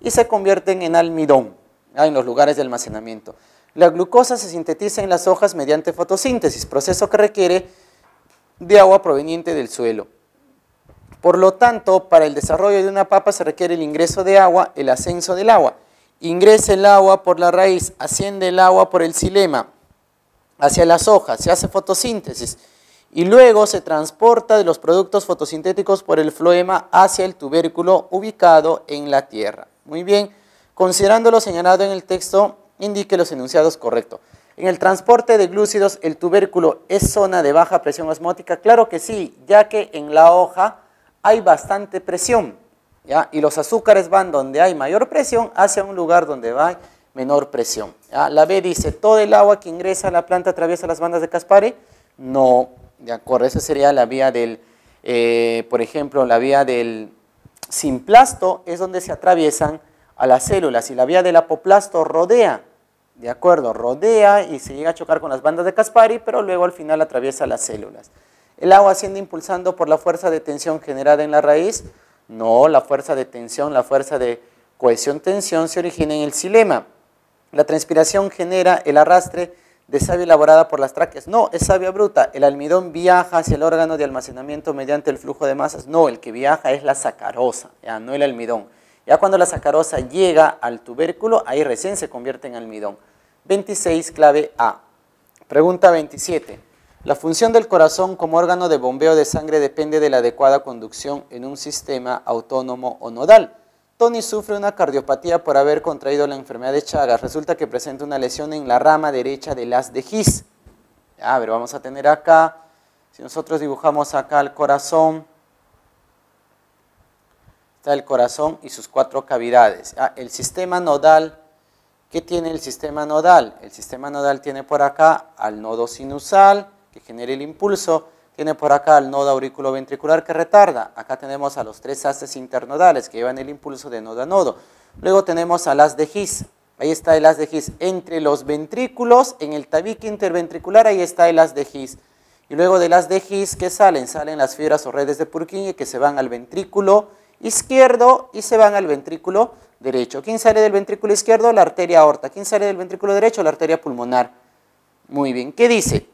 y se convierten en almidón, ¿ya? En los lugares de almacenamiento. La glucosa se sintetiza en las hojas mediante fotosíntesis, proceso que requiere de agua proveniente del suelo. Por lo tanto, para el desarrollo de una papa se requiere el ingreso de agua, el ascenso del agua. Ingresa el agua por la raíz, asciende el agua por el xilema hacia las hojas, se hace fotosíntesis y luego se transporta de los productos fotosintéticos por el floema hacia el tubérculo ubicado en la tierra. Muy bien, considerando lo señalado en el texto, indique los enunciados correctos. En el transporte de glúcidos, ¿el tubérculo es zona de baja presión osmótica? Claro que sí, ya que en la hoja hay bastante presión, ¿ya? Y los azúcares van donde hay mayor presión hacia un lugar donde va menor presión, ¿ya? La B dice, ¿todo el agua que ingresa a la planta atraviesa las bandas de Caspari? No, de acuerdo, esa sería la vía del, eh, por ejemplo, la vía del simplasto es donde se atraviesan a las células y la vía del apoplasto rodea, de acuerdo, rodea y se llega a chocar con las bandas de Caspari, pero luego al final atraviesa las células. ¿El agua asciende impulsando por la fuerza de tensión generada en la raíz? No, la fuerza de tensión, la fuerza de cohesión-tensión se origina en el xilema. La transpiración genera el arrastre de savia elaborada por las tráqueas. No, es savia bruta. El almidón viaja hacia el órgano de almacenamiento mediante el flujo de masas. No, el que viaja es la sacarosa, ya, no el almidón. Ya cuando la sacarosa llega al tubérculo, ahí recién se convierte en almidón. veintiséis, clave A. Pregunta veintisiete. La función del corazón como órgano de bombeo de sangre depende de la adecuada conducción en un sistema autónomo o nodal. Tony sufre una cardiopatía por haber contraído la enfermedad de Chagas. Resulta que presenta una lesión en la rama derecha del haz de His. A ver, vamos a tener acá, si nosotros dibujamos acá el corazón, está el corazón y sus cuatro cavidades. Ah, el sistema nodal, ¿qué tiene el sistema nodal? El sistema nodal tiene por acá al nodo sinusal, que genera el impulso, tiene por acá al nodo auriculoventricular que retarda, acá tenemos a los tres haces internodales que llevan el impulso de nodo a nodo, luego tenemos al haz de His, ahí está el haz de His, entre los ventrículos, en el tabique interventricular, ahí está el haz de His, y luego del haz de His, ¿qué salen? Salen las fibras o redes de Purkinje que se van al ventrículo izquierdo y se van al ventrículo derecho. ¿Quién sale del ventrículo izquierdo? La arteria aorta. ¿Quién sale del ventrículo derecho? La arteria pulmonar. Muy bien, ¿qué dice?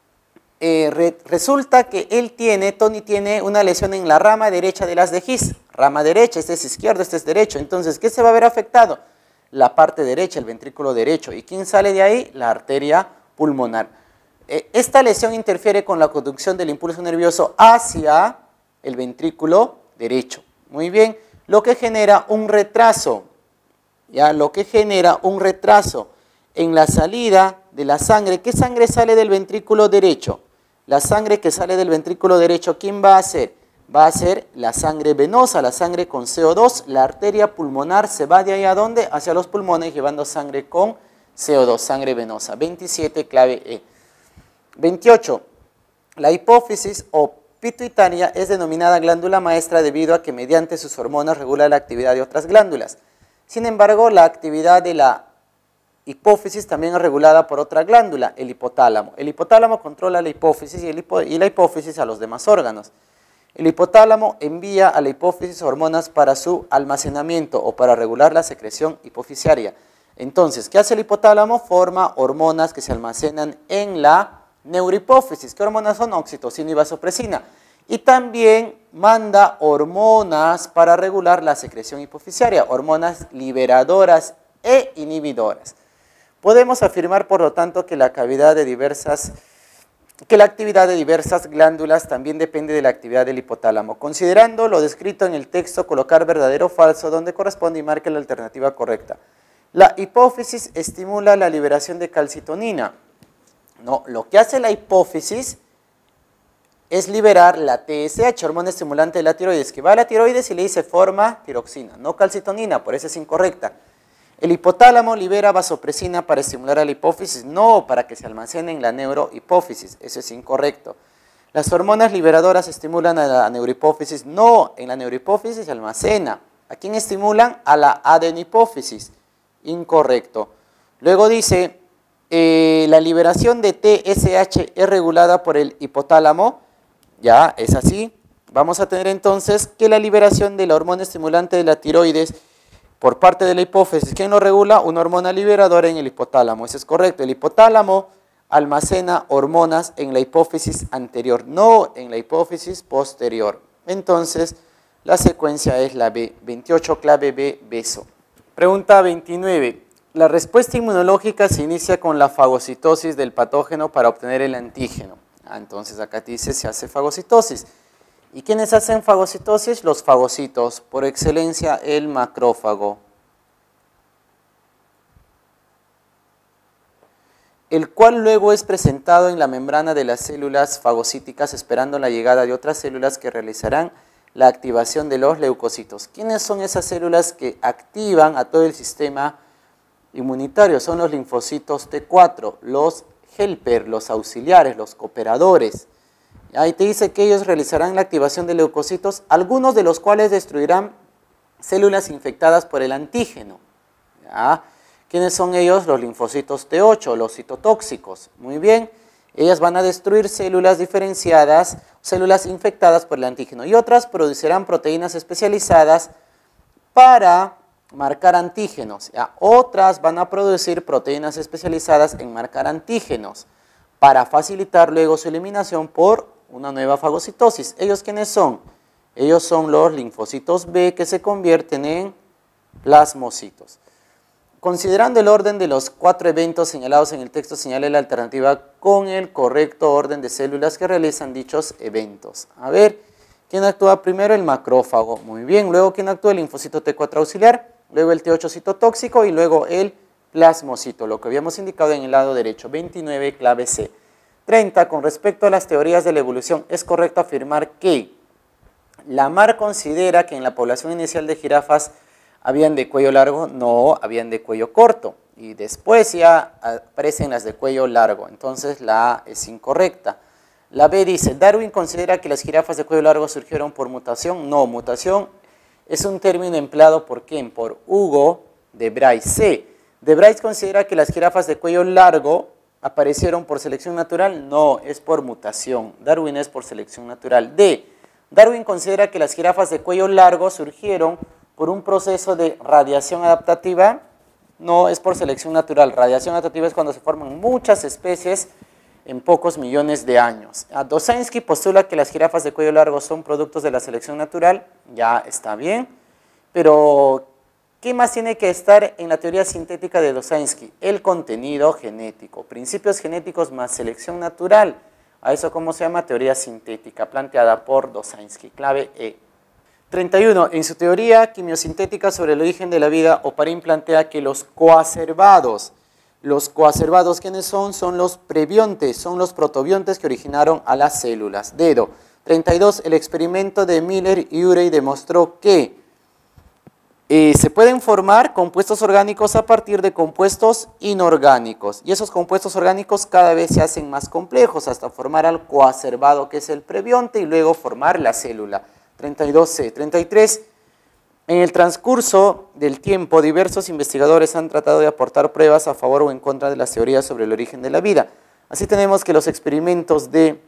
Eh, re, resulta que él tiene, Tony tiene una lesión en la rama derecha del haz de His, rama derecha, este es izquierdo, este es derecho, entonces, ¿qué se va a ver afectado? La parte derecha, el ventrículo derecho, ¿y quién sale de ahí? La arteria pulmonar. Eh, esta lesión interfiere con la conducción del impulso nervioso hacia el ventrículo derecho, muy bien, lo que genera un retraso, ya, lo que genera un retraso en la salida de la sangre. ¿Qué sangre sale del ventrículo derecho? La sangre que sale del ventrículo derecho, ¿quién va a ser? Va a ser la sangre venosa, la sangre con C O dos, la arteria pulmonar se va de ahí a dónde? Hacia los pulmones llevando sangre con C O dos, sangre venosa. veintisiete, clave E. veintiocho. La hipófisis o pituitaria es denominada glándula maestra debido a que mediante sus hormonas regula la actividad de otras glándulas. Sin embargo, la actividad de la hipófisis también es regulada por otra glándula, el hipotálamo. El hipotálamo controla la hipófisis y, el hipo, y la hipófisis a los demás órganos. El hipotálamo envía a la hipófisis hormonas para su almacenamiento o para regular la secreción hipofisiaria. Entonces, ¿qué hace el hipotálamo? Forma hormonas que se almacenan en la neurohipófisis. ¿Qué hormonas son? Oxitocina y vasopresina. Y también manda hormonas para regular la secreción hipofisiaria, hormonas liberadoras e inhibidoras. Podemos afirmar, por lo tanto, que la cavidad de diversas, que la actividad de diversas glándulas también depende de la actividad del hipotálamo. Considerando lo descrito en el texto, colocar verdadero o falso donde corresponde y marque la alternativa correcta. La hipófisis estimula la liberación de calcitonina. No, lo que hace la hipófisis es liberar la T S H, hormona estimulante de la tiroides, que va a la tiroides y le dice forma tiroxina, no calcitonina, por eso es incorrecta. El hipotálamo libera vasopresina para estimular a la hipófisis, no para que se almacene en la neurohipófisis, eso es incorrecto. Las hormonas liberadoras estimulan a la neurohipófisis, no, en la neurohipófisis se almacena. ¿A quién estimulan? A la adenihipófisis, incorrecto. Luego dice, eh, la liberación de T S H es regulada por el hipotálamo, ya es así. Vamos a tener entonces que la liberación de la hormona estimulante de la tiroides por parte de la hipófisis. ¿Quién lo regula? Una hormona liberadora en el hipotálamo. Eso es correcto. El hipotálamo almacena hormonas en la hipófisis anterior, no en la hipófisis posterior. Entonces, la secuencia es la B. veintiocho, clave B, beso. Pregunta veintinueve. La respuesta inmunológica se inicia con la fagocitosis del patógeno para obtener el antígeno. Ah, entonces, acá dice se hace fagocitosis. ¿Y quiénes hacen fagocitosis? Los fagocitos, por excelencia el macrófago, el cual luego es presentado en la membrana de las células fagocíticas esperando la llegada de otras células que realizarán la activación de los leucocitos. ¿Quiénes son esas células que activan a todo el sistema inmunitario? Son los linfocitos T cuatro, los helper, los auxiliares, los cooperadores. Ahí te dice que ellos realizarán la activación de leucocitos, algunos de los cuales destruirán células infectadas por el antígeno. ¿Ya? ¿Quiénes son ellos? Los linfocitos T ocho, los citotóxicos. Muy bien, ellas van a destruir células diferenciadas, células infectadas por el antígeno, y otras producirán proteínas especializadas para marcar antígenos. ¿Ya? Otras van a producir proteínas especializadas en marcar antígenos para facilitar luego su eliminación por una nueva fagocitosis. ¿Ellos quiénes son? Ellos son los linfocitos B que se convierten en plasmocitos. Considerando el orden de los cuatro eventos señalados en el texto, señale la alternativa con el correcto orden de células que realizan dichos eventos. A ver, ¿quién actúa primero? El macrófago. Muy bien. Luego, ¿quién actúa? El linfocito T cuatro auxiliar. Luego el T ocho citotóxico y luego el plasmocito, lo que habíamos indicado en el lado derecho. veintinueve, clave C. treinta. Con respecto a las teorías de la evolución, es correcto afirmar que Lamarck considera que en la población inicial de jirafas ¿habían de cuello largo? No, habían de cuello corto. Y después ya aparecen las de cuello largo. Entonces la A es incorrecta. La B dice, ¿Darwin considera que las jirafas de cuello largo surgieron por mutación? No, mutación es un término empleado por ¿quién? Por Hugo de Bryce. C. ¿De Bryce considera que las jirafas de cuello largo aparecieron por selección natural? No, es por mutación. Darwin es por selección natural. D. ¿Darwin considera que las jirafas de cuello largo surgieron por un proceso de radiación adaptativa? No, es por selección natural. Radiación adaptativa es cuando se forman muchas especies en pocos millones de años. Dosensky postula que las jirafas de cuello largo son productos de la selección natural. Ya está bien, pero ¿qué más tiene que estar en la teoría sintética de Dosensky? El contenido genético. Principios genéticos más selección natural. A eso, ¿cómo se llama? Teoría sintética, planteada por Dosensky. Clave E. treinta y uno. En su teoría quimiosintética sobre el origen de la vida, Oparin plantea que los coacervados, los coacervados, ¿quiénes son? Son los prebiontes, son los protobiontes que originaron a las células. Dedo. treinta y dos. El experimento de Miller y Urey demostró que eh, se pueden formar compuestos orgánicos a partir de compuestos inorgánicos. Y esos compuestos orgánicos cada vez se hacen más complejos hasta formar al coacervado, que es el prebionte, y luego formar la célula. treinta y dos C. treinta y tres. En el transcurso del tiempo, diversos investigadores han tratado de aportar pruebas a favor o en contra de las teorías sobre el origen de la vida. Así tenemos que los experimentos de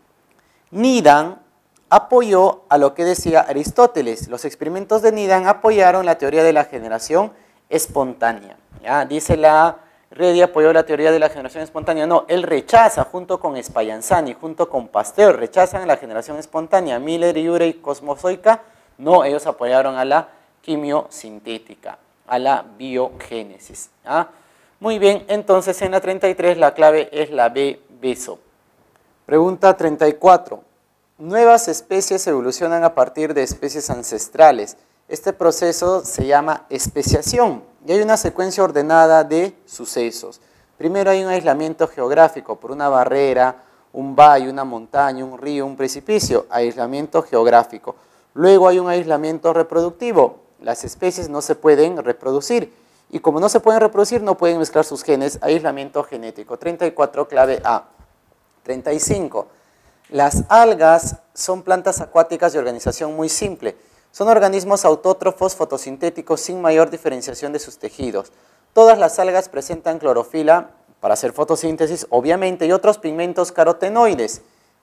Needham apoyó a lo que decía Aristóteles. Los experimentos de Needham apoyaron la teoría de la generación espontánea. ¿Ya? Dice la Reddy apoyó la teoría de la generación espontánea. No, él rechaza, junto con Spallanzani, junto con Pasteur, rechazan la generación espontánea. Miller y Urey, cosmozoica, no, ellos apoyaron a la quimiosintética, a la biogénesis. ¿Ah? Muy bien, entonces en la treinta y tres la clave es la B, beso. Pregunta treinta y cuatro. Nuevas especies evolucionan a partir de especies ancestrales. Este proceso se llama especiación y hay una secuencia ordenada de sucesos. Primero hay un aislamiento geográfico por una barrera, un valle, una montaña, un río, un precipicio, aislamiento geográfico. Luego hay un aislamiento reproductivo. Las especies no se pueden reproducir y como no se pueden reproducir no pueden mezclar sus genes, aislamiento genético. treinta y cuatro, clave A. treinta y cinco. Las algas son plantas acuáticas de organización muy simple. Son organismos autótrofos fotosintéticos sin mayor diferenciación de sus tejidos. Todas las algas presentan clorofila para hacer fotosíntesis, obviamente, y otros pigmentos carotenoides.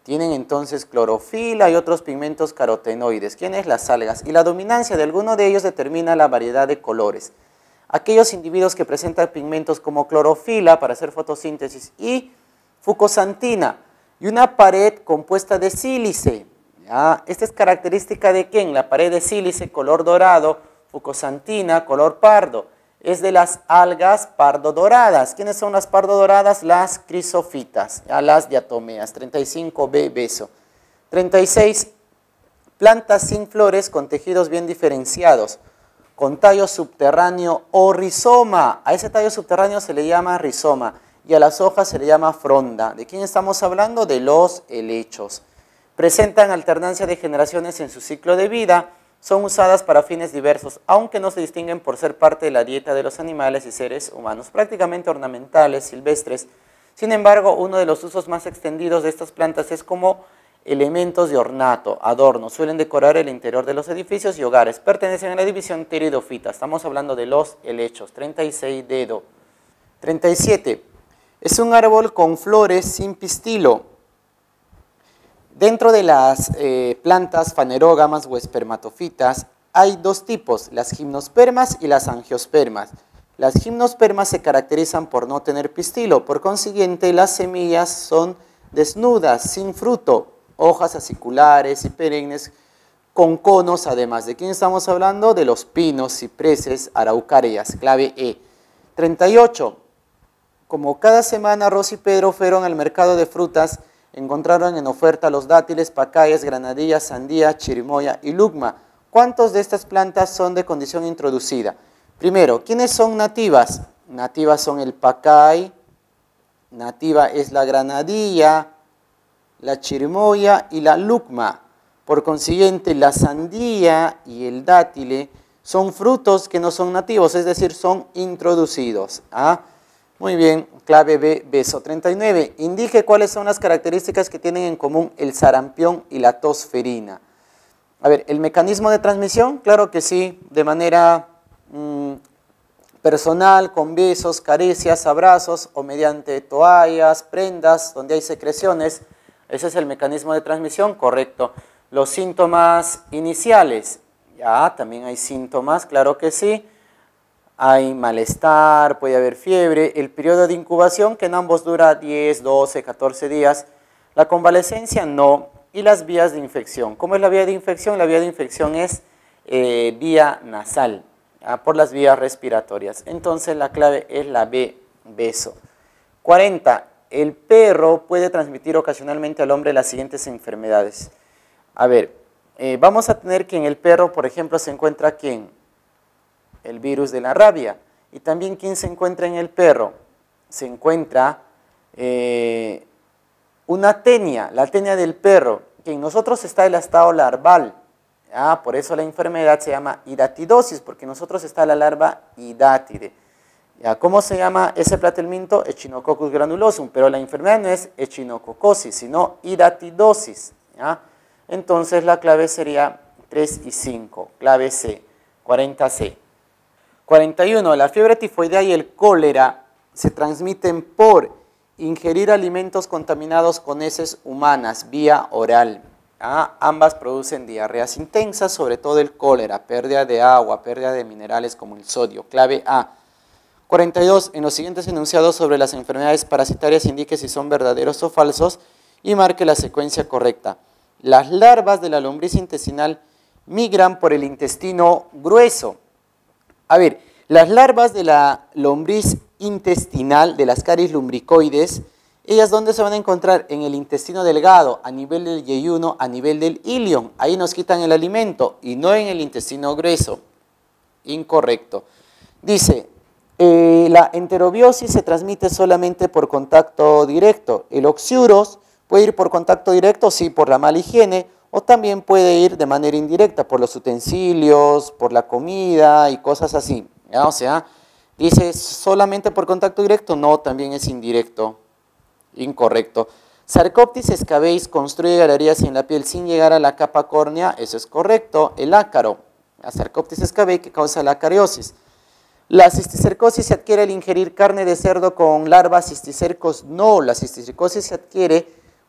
Tienen entonces clorofila y otros pigmentos carotenoides. ¿Quiénes? Las algas. Y la dominancia de alguno de ellos determina la variedad de colores. Aquellos individuos que presentan pigmentos como clorofila para hacer fotosíntesis y fucosantina y una pared compuesta de sílice. ¿Ya? Esta es característica de ¿quién? La pared de sílice, color dorado, fucosantina, color pardo. Es de las algas pardo-doradas. ¿Quiénes son las pardo-doradas? Las crisofitas, ¿ya? Las diatomeas. treinta y cinco B, beso. treinta y seis, plantas sin flores con tejidos bien diferenciados, con tallo subterráneo o rizoma. A ese tallo subterráneo se le llama rizoma y a las hojas se le llama fronda. ¿De quién estamos hablando? De los helechos. Presentan alternancia de generaciones en su ciclo de vida. Son usadas para fines diversos, aunque no se distinguen por ser parte de la dieta de los animales y seres humanos, prácticamente ornamentales, silvestres. Sin embargo, uno de los usos más extendidos de estas plantas es como elementos de ornato, adorno. Suelen decorar el interior de los edificios y hogares. Pertenecen a la división pteridofita. Estamos hablando de los helechos. treinta y seis dedo. treinta y siete. Es un árbol con flores sin pistilo. Dentro de las eh, plantas fanerógamas o espermatofitas hay dos tipos, las gimnospermas y las angiospermas. Las gimnospermas se caracterizan por no tener pistilo, por consiguiente las semillas son desnudas, sin fruto, hojas aciculares y perennes con conos además. ¿De quién estamos hablando? De los pinos, cipreses, araucarias, clave E. treinta y ocho. Como cada semana Rosy y Pedro fueron al mercado de frutas, encontraron en oferta los dátiles, pacayas, granadillas, sandía, chirimoya y lugma. ¿Cuántos de estas plantas son de condición introducida? Primero, ¿quiénes son nativas? Nativas son el pacay, nativa es la granadilla, la chirimoya y la lugma. Por consiguiente, la sandía y el dátile son frutos que no son nativos, es decir, son introducidos. ¿Ah? Muy bien, clave B, beso. treinta y nueve. Indique cuáles son las características que tienen en común el sarampión y la tosferina. A ver, ¿el mecanismo de transmisión? Claro que sí, de manera mmm, personal, con besos, caricias, abrazos o mediante toallas, prendas, donde hay secreciones. Ese es el mecanismo de transmisión, correcto. Los síntomas iniciales, ya, también hay síntomas, claro que sí. Hay malestar, puede haber fiebre, el periodo de incubación que en ambos dura diez, doce, catorce días, la convalecencia no, y las vías de infección. ¿Cómo es la vía de infección? La vía de infección es eh, vía nasal, ¿ya? Por las vías respiratorias. Entonces la clave es la B, beso. cuarenta. El perro puede transmitir ocasionalmente al hombre las siguientes enfermedades. A ver, eh, vamos a tener que en el perro, por ejemplo, se encuentra ¿quién? El virus de la rabia. Y también ¿quién se encuentra en el perro? Se encuentra eh, una tenia, la tenia del perro, que en nosotros está el estado larval. Ah, por eso la enfermedad se llama hidatidosis, porque en nosotros está la larva hidátide. ¿Ya? ¿Cómo se llama ese platelminto? Echinococcus granulosum, pero la enfermedad no es echinococosis, sino hidatidosis. ¿Ya? Entonces la clave sería tres y cinco, clave C, cuarenta C. cuarenta y uno. La fiebre tifoidea y el cólera se transmiten por ingerir alimentos contaminados con heces humanas vía oral. ¿Ah? Ambas producen diarreas intensas, sobre todo el cólera, pérdida de agua, pérdida de minerales como el sodio. Clave A. cuarenta y dos. En los siguientes enunciados sobre las enfermedades parasitarias indique si son verdaderos o falsos y marque la secuencia correcta. Las larvas de la lombriz intestinal migran por el intestino grueso. A ver, las larvas de la lombriz intestinal, de las caries lumbricoides, ellas ¿dónde se van a encontrar? En el intestino delgado, a nivel del yeyuno, a nivel del ilion. Ahí nos quitan el alimento y no en el intestino grueso. Incorrecto. Dice, eh, la enterobiosis se transmite solamente por contacto directo. El oxiuros puede ir por contacto directo, sí, por la mala higiene, o también puede ir de manera indirecta, por los utensilios, por la comida y cosas así. ¿Ya? O sea, dice solamente por contacto directo, no, también es indirecto. Incorrecto. Sarcoptis escabeis construye galerías en la piel sin llegar a la capa córnea, eso es correcto. El ácaro, la Sarcoptis escabei que causa la acariosis. La cisticercosis se adquiere al ingerir carne de cerdo con larvas cisticercos, no, la cisticercosis se adquiere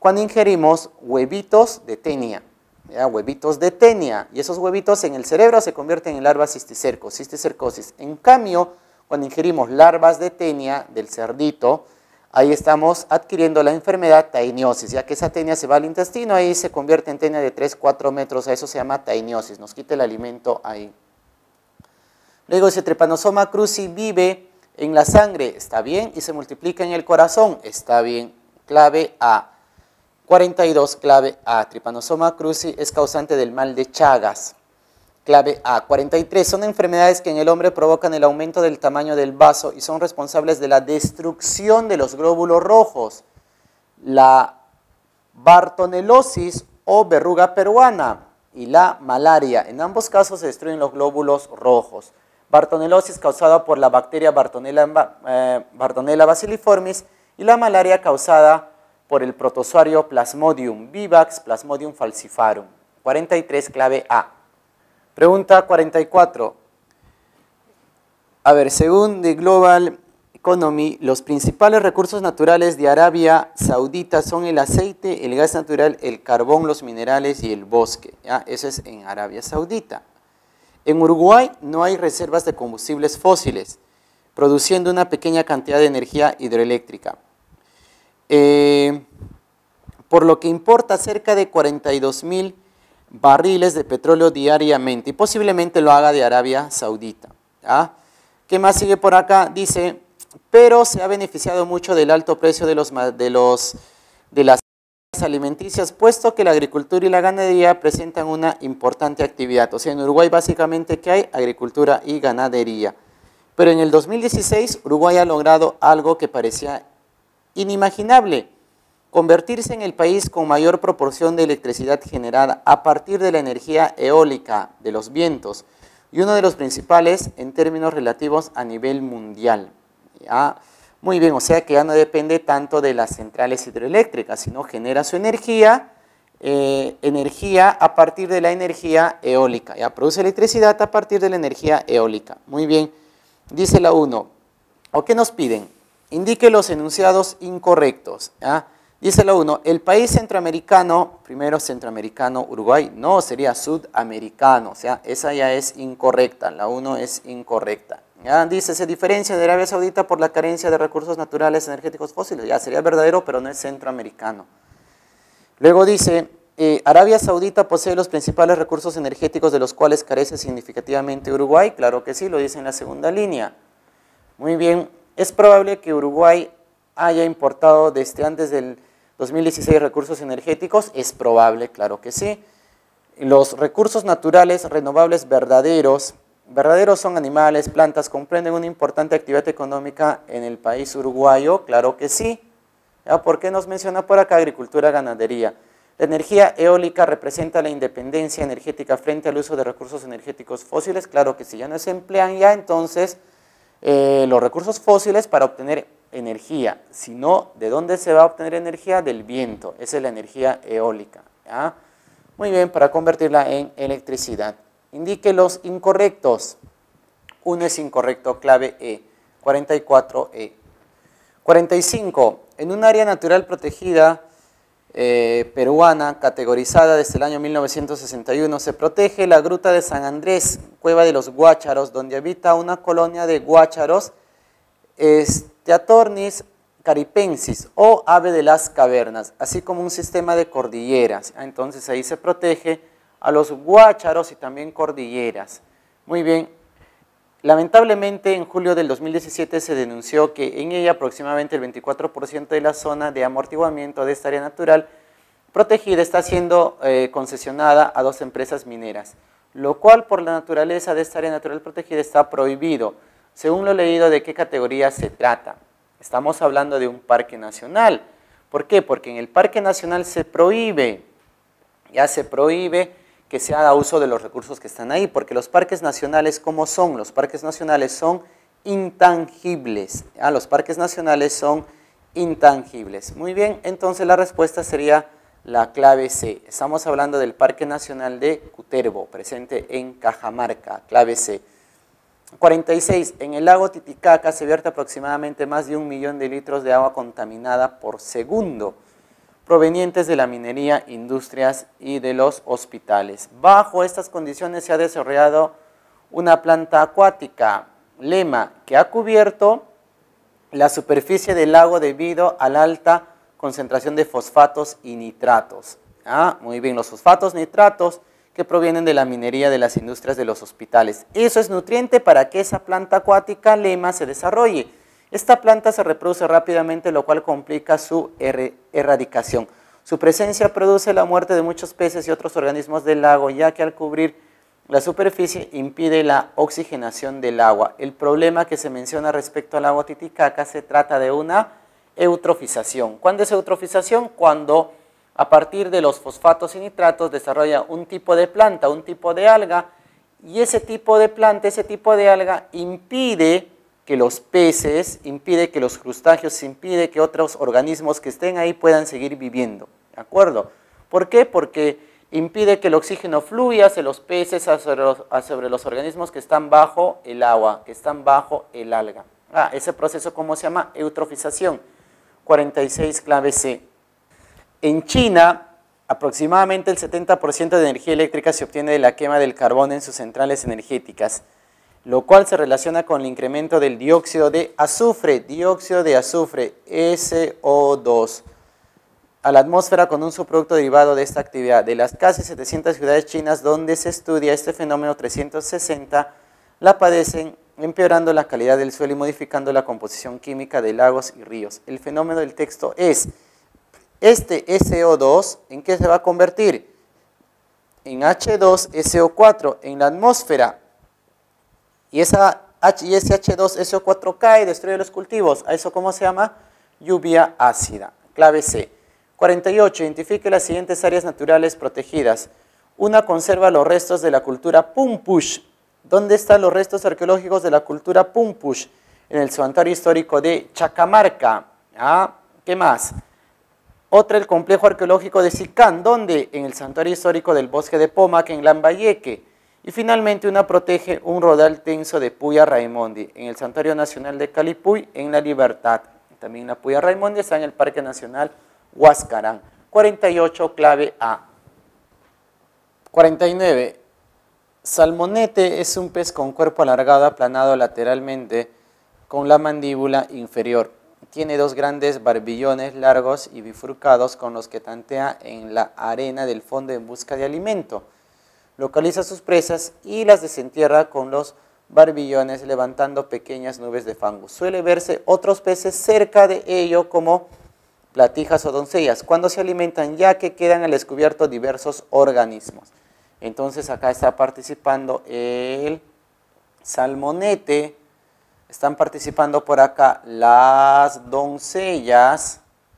cuando ingerimos huevitos de tenia, ¿ya? Huevitos de tenia, y esos huevitos en el cerebro se convierten en larvas cisticercos, cisticercosis. En cambio, cuando ingerimos larvas de tenia del cerdito, ahí estamos adquiriendo la enfermedad tainiosis, ya que esa tenia se va al intestino, ahí se convierte en tenia de tres a cuatro metros, a eso se llama tainiosis, nos quita el alimento ahí. Luego dice, Trypanosoma cruzi vive en la sangre, está bien, y se multiplica en el corazón, está bien. Clave A. cuarenta y dos, clave A. Trypanosoma cruzi es causante del mal de Chagas. Clave A. cuarenta y tres. Son enfermedades que en el hombre provocan el aumento del tamaño del vaso y son responsables de la destrucción de los glóbulos rojos. La bartonelosis o verruga peruana y la malaria. En ambos casos se destruyen los glóbulos rojos. Bartonelosis causada por la bacteria Bartonella, eh, Bartonella bacilliformis y la malaria causada por el protozoario Plasmodium vivax, Plasmodium falciparum. cuarenta y tres, clave A. Pregunta cuarenta y cuatro. A ver, según The Global Economy, los principales recursos naturales de Arabia Saudita son el aceite, el gas natural, el carbón, los minerales y el bosque. ¿Ya? Eso es en Arabia Saudita. En Uruguay no hay reservas de combustibles fósiles, produciendo una pequeña cantidad de energía hidroeléctrica. Eh, por lo que importa cerca de cuarenta y dos mil barriles de petróleo diariamente y posiblemente lo haga de Arabia Saudita. ¿Ya? ¿Qué más sigue por acá? Dice, pero se ha beneficiado mucho del alto precio de, los, de, los, de las alimenticias, puesto que la agricultura y la ganadería presentan una importante actividad. O sea, en Uruguay básicamente ¿qué hay? Agricultura y ganadería. Pero en el dos mil dieciséis Uruguay ha logrado algo que parecía inimaginable, convertirse en el país con mayor proporción de electricidad generada a partir de la energía eólica de los vientos y uno de los principales en términos relativos a nivel mundial. ¿Ya? Muy bien, o sea que ya no depende tanto de las centrales hidroeléctricas, sino genera su energía, eh, energía a partir de la energía eólica. Ya produce electricidad a partir de la energía eólica. Muy bien, dice la uno. ¿O qué nos piden? Indique los enunciados incorrectos. ¿Ya? Dice la uno, el país centroamericano, primero centroamericano, Uruguay, no, sería sudamericano, o sea, esa ya es incorrecta, la uno es incorrecta. ¿Ya? Dice, se diferencia de Arabia Saudita por la carencia de recursos naturales energéticos fósiles, ya sería verdadero, pero no es centroamericano. Luego dice, eh, Arabia Saudita posee los principales recursos energéticos de los cuales carece significativamente Uruguay, claro que sí, lo dice en la segunda línea. Muy bien, es probable que Uruguay haya importado desde antes del dos mil dieciséis recursos energéticos, es probable, claro que sí. Los recursos naturales renovables verdaderos, verdaderos son animales, plantas, comprenden una importante actividad económica en el país uruguayo, claro que sí. ¿Ya? ¿Por qué nos menciona por acá agricultura, ganadería? La energía eólica representa la independencia energética frente al uso de recursos energéticos fósiles, claro que sí, ya no se emplean ya entonces eh, los recursos fósiles para obtener energía, sino ¿de dónde se va a obtener energía? Del viento, esa es la energía eólica. ¿Ya? Muy bien, para convertirla en electricidad. Indique los incorrectos. Uno es incorrecto, clave E, cuarenta y cuatro E. cuarenta y cinco. En un área natural protegida eh, peruana, categorizada desde el año mil novecientos sesenta y uno, se protege la gruta de San Andrés, cueva de los guácharos, donde habita una colonia de guácharos, Steatornis caripensis o ave de las cavernas, así como un sistema de cordilleras. Entonces ahí se protege a los guácharos y también cordilleras. Muy bien, lamentablemente en julio del dos mil diecisiete se denunció que en ella aproximadamente el veinticuatro por ciento de la zona de amortiguamiento de esta área natural protegida está siendo eh, concesionada a dos empresas mineras, lo cual por la naturaleza de esta área natural protegida está prohibido. Según lo leído, ¿de qué categoría se trata? Estamos hablando de un parque nacional. ¿Por qué? Porque en el parque nacional se prohíbe, ya se prohíbe que se haga uso de los recursos que están ahí, porque los parques nacionales, ¿cómo son? Los parques nacionales son intangibles, ¿ya? Los parques nacionales son intangibles. Muy bien, entonces la respuesta sería la clave C. Estamos hablando del Parque Nacional de Cutervo, presente en Cajamarca, clave C. cuarenta y seis. En el lago Titicaca se vierte aproximadamente más de un millón de litros de agua contaminada por segundo, provenientes de la minería, industrias y de los hospitales. Bajo estas condiciones se ha desarrollado una planta acuática, lema, que ha cubierto la superficie del lago debido a la alta concentración de fosfatos y nitratos. Ah, muy bien, los fosfatos, nitratos que provienen de la minería, de las industrias, de los hospitales. Eso es nutriente para que esa planta acuática, lema, se desarrolle. Esta planta se reproduce rápidamente, lo cual complica su er erradicación. Su presencia produce la muerte de muchos peces y otros organismos del lago, ya que al cubrir la superficie impide la oxigenación del agua. El problema que se menciona respecto al lago Titicaca se trata de una eutrofización. ¿Cuándo es eutrofización? Cuando a partir de los fosfatos y nitratos desarrolla un tipo de planta, un tipo de alga, y ese tipo de planta, ese tipo de alga impide que los peces, impide que los crustáceos, impide que otros organismos que estén ahí puedan seguir viviendo, ¿de acuerdo? ¿Por qué? Porque impide que el oxígeno fluya hacia los peces, hacia los, hacia los organismos que están bajo el agua, que están bajo el alga. Ah, ese proceso, ¿cómo se llama? Eutrofización. cuarenta y seis, clave C. En China, aproximadamente el setenta por ciento de energía eléctrica se obtiene de la quema del carbón en sus centrales energéticas, lo cual se relaciona con el incremento del dióxido de azufre, dióxido de azufre, S O dos, a la atmósfera con un subproducto derivado de esta actividad. De las casi setecientas ciudades chinas donde se estudia este fenómeno, trescientas sesenta la padecen, empeorando la calidad del suelo y modificando la composición química de lagos y ríos. El fenómeno del texto es, este S O dos, ¿en qué se va a convertir? En H dos S O cuatro, en la atmósfera. Y, esa H, y ese H dos S O cuatro cae y destruye los cultivos. ¿A eso cómo se llama? Lluvia ácida. Clave C. cuarenta y ocho. Identifique las siguientes áreas naturales protegidas. Una, conserva los restos de la cultura Pumpush. ¿Dónde están los restos arqueológicos de la cultura Pumpush? En el santuario histórico de Chacamarca. ¿Ah? ¿Qué más? Otra, el complejo arqueológico de Sicán. ¿Dónde? En el santuario histórico del bosque de Pomac, en Lambayeque. Y finalmente una protege un rodal tenso de Puya Raimondi en el Santuario Nacional de Calipuy, en La Libertad. También la Puya Raimondi está en el Parque Nacional Huascarán. cuarenta y ocho, clave A. cuarenta y nueve. Salmonete es un pez con cuerpo alargado, aplanado lateralmente, con la mandíbula inferior. Tiene dos grandes barbillones largos y bifurcados con los que tantea en la arena del fondo en busca de alimento. Localiza sus presas y las desentierra con los barbillones, levantando pequeñas nubes de fango. Suele verse otros peces cerca de ello como platijas o doncellas, cuando se alimentan, ya que quedan al descubierto diversos organismos. Entonces acá está participando el salmonete, están participando por acá las doncellas.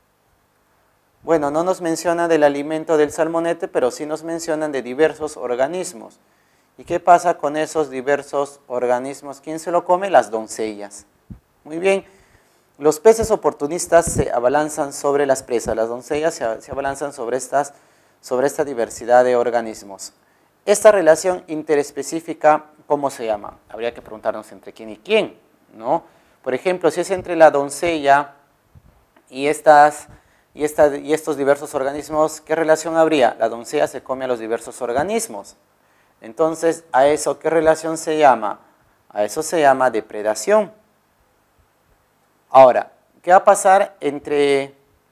Bueno, no nos mencionan del alimento del salmonete, pero sí nos mencionan de diversos organismos. ¿Y qué pasa con esos diversos organismos? ¿Quién se lo come? Las doncellas. Muy bien. Los peces oportunistas se abalanzan sobre las presas. Las doncellas se, se abalanzan sobre, estas, sobre esta diversidad de organismos. Esta relación interespecífica, ¿cómo se llama? Habría que preguntarnos entre quién y quién, ¿no? Por ejemplo, si es entre la doncella y estas... Y, esta, y estos diversos organismos, ¿qué relación habría? La doncella se come a los diversos organismos. Entonces, ¿a eso qué relación se llama? A eso se llama depredación. Ahora, ¿qué va a pasar entre,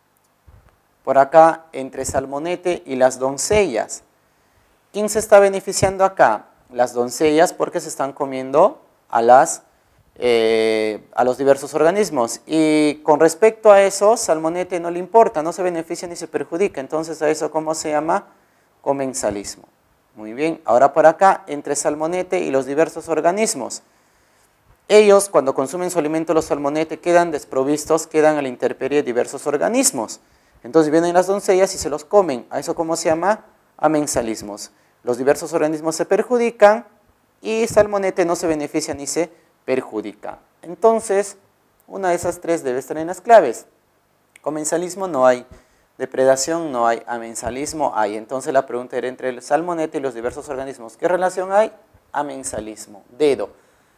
por acá, entre salmonete y las doncellas? ¿Quién se está beneficiando acá? Las doncellas, porque se están comiendo a las Eh, a los diversos organismos, y con respecto a eso, salmonete no le importa, no se beneficia ni se perjudica. Entonces a eso, ¿cómo se llama? Comensalismo. Muy bien, ahora por acá, entre salmonete y los diversos organismos, ellos cuando consumen su alimento, los salmonetes, quedan desprovistos, quedan a la intemperie de diversos organismos. Entonces vienen las doncellas y se los comen. A eso, ¿cómo se llama? Amensalismos. Los diversos organismos se perjudican y salmonete no se beneficia ni se perjudica. Entonces, una de esas tres debe estar en las claves. Comensalismo no hay, depredación no hay, amensalismo hay. Entonces la pregunta era entre el salmonete y los diversos organismos. ¿Qué relación hay? Amensalismo. Dedo.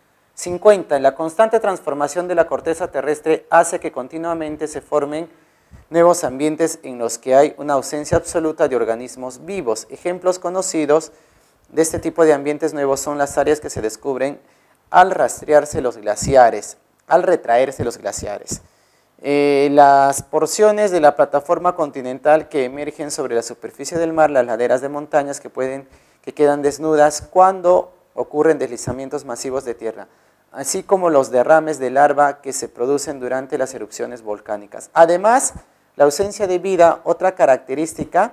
cincuenta. La constante transformación de la corteza terrestre hace que continuamente se formen nuevos ambientes en los que hay una ausencia absoluta de organismos vivos. Ejemplos conocidos de este tipo de ambientes nuevos son las áreas que se descubren al rastrearse los glaciares, al retraerse los glaciares. Eh, las porciones de la plataforma continental que emergen sobre la superficie del mar, las laderas de montañas que, pueden, que quedan desnudas cuando ocurren deslizamientos masivos de tierra, así como los derrames de larva que se producen durante las erupciones volcánicas. Además, la ausencia de vida, otra característica,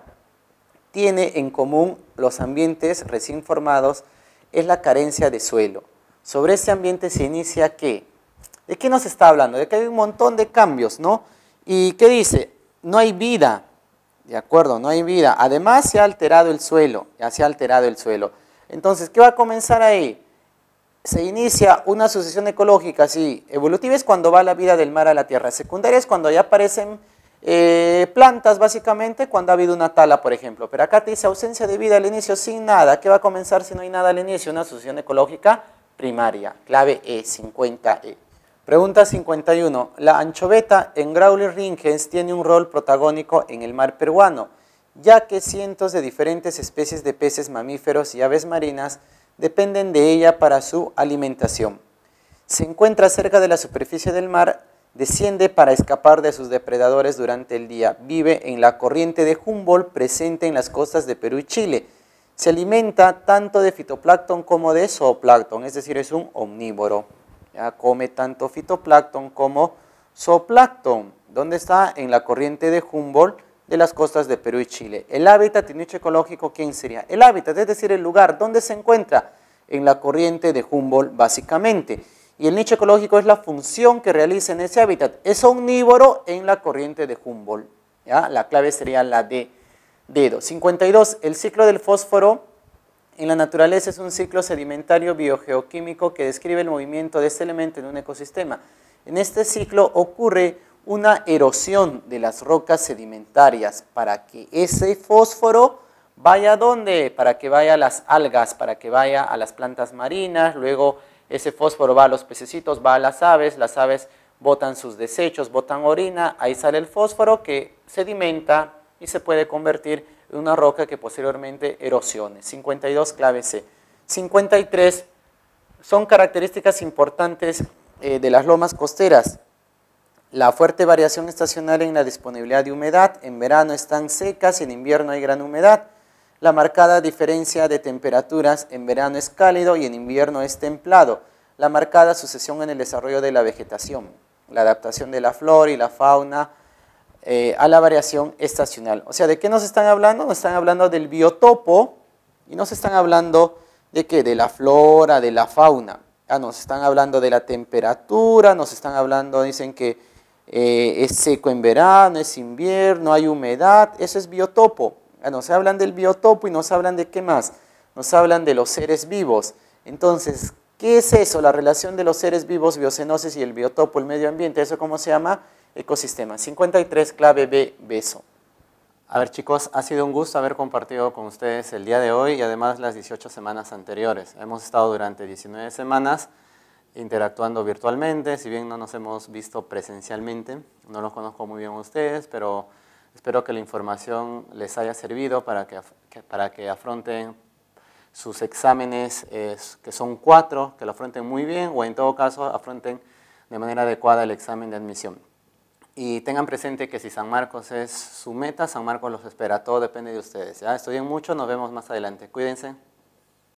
tiene en común los ambientes recién formados, es la carencia de suelo. Sobre este ambiente se inicia ¿qué? ¿De qué nos está hablando? De que hay un montón de cambios, ¿no? ¿Y qué dice? No hay vida, ¿de acuerdo? No hay vida. Además se ha alterado el suelo, ya se ha alterado el suelo. Entonces, ¿qué va a comenzar ahí? Se inicia una sucesión ecológica, sí. Evolutiva es cuando va la vida del mar a la tierra. Secundaria es cuando ya aparecen eh, plantas, básicamente, cuando ha habido una tala, por ejemplo. Pero acá te dice ausencia de vida al inicio, sin nada. ¿Qué va a comenzar si no hay nada al inicio? Una sucesión ecológica primaria. Clave E, cincuenta E. Pregunta cincuenta y uno. La anchoveta en Graulich-Ringens tiene un rol protagónico en el mar peruano, ya que cientos de diferentes especies de peces, mamíferos y aves marinas dependen de ella para su alimentación. Se encuentra cerca de la superficie del mar, desciende para escapar de sus depredadores durante el día, vive en la corriente de Humboldt presente en las costas de Perú y Chile. Se alimenta tanto de fitoplancton como de zooplancton, es decir, es un omnívoro. Ya come tanto fitoplancton como zooplancton. ¿Dónde está? En la corriente de Humboldt de las costas de Perú y Chile. El hábitat y nicho ecológico, ¿quién sería? El hábitat, es decir, el lugar. ¿Dónde se encuentra? En la corriente de Humboldt, básicamente. Y el nicho ecológico es la función que realiza en ese hábitat. Es omnívoro en la corriente de Humboldt. ¿Ya? La clave sería la de dedo. cincuenta y dos. El ciclo del fósforo en la naturaleza es un ciclo sedimentario biogeoquímico que describe el movimiento de este elemento en un ecosistema. En este ciclo ocurre una erosión de las rocas sedimentarias para que ese fósforo vaya ¿a dónde? Para que vaya a las algas, para que vaya a las plantas marinas, luego ese fósforo va a los pececitos, va a las aves, las aves botan sus desechos, botan orina, ahí sale el fósforo que sedimenta y se puede convertir en una roca que posteriormente erosione. cincuenta y dos, clave C. cincuenta y tres, son características importantes eh, de las lomas costeras. La fuerte variación estacional en la disponibilidad de humedad, en verano están secas y en invierno hay gran humedad. La marcada diferencia de temperaturas, en verano es cálido y en invierno es templado. La marcada sucesión en el desarrollo de la vegetación, la adaptación de la flora y la fauna eh, a la variación estacional. O sea, ¿de qué nos están hablando? Nos están hablando del biotopo y nos están hablando de qué, de la flora, de la fauna. Ah, nos están hablando de la temperatura, nos están hablando, dicen que Eh, es seco en verano, es invierno, hay humedad, eso es biotopo. Nos hablan del biotopo y nos hablan de qué más, nos hablan de los seres vivos. Entonces, ¿qué es eso? La relación de los seres vivos, biocenosis y el biotopo, el medio ambiente, ¿eso cómo se llama? Ecosistema. cincuenta y tres, clave B, beso. A ver chicos, ha sido un gusto haber compartido con ustedes el día de hoy y además las dieciocho semanas anteriores. Hemos estado durante diecinueve semanas interactuando virtualmente, si bien no nos hemos visto presencialmente, no los conozco muy bien a ustedes, pero espero que la información les haya servido para que, para que afronten sus exámenes, eh, que son cuatro, que lo afronten muy bien o en todo caso afronten de manera adecuada el examen de admisión. Y tengan presente que si San Marcos es su meta, San Marcos los espera, todo depende de ustedes. ¿Ya? Estudien mucho, nos vemos más adelante, cuídense.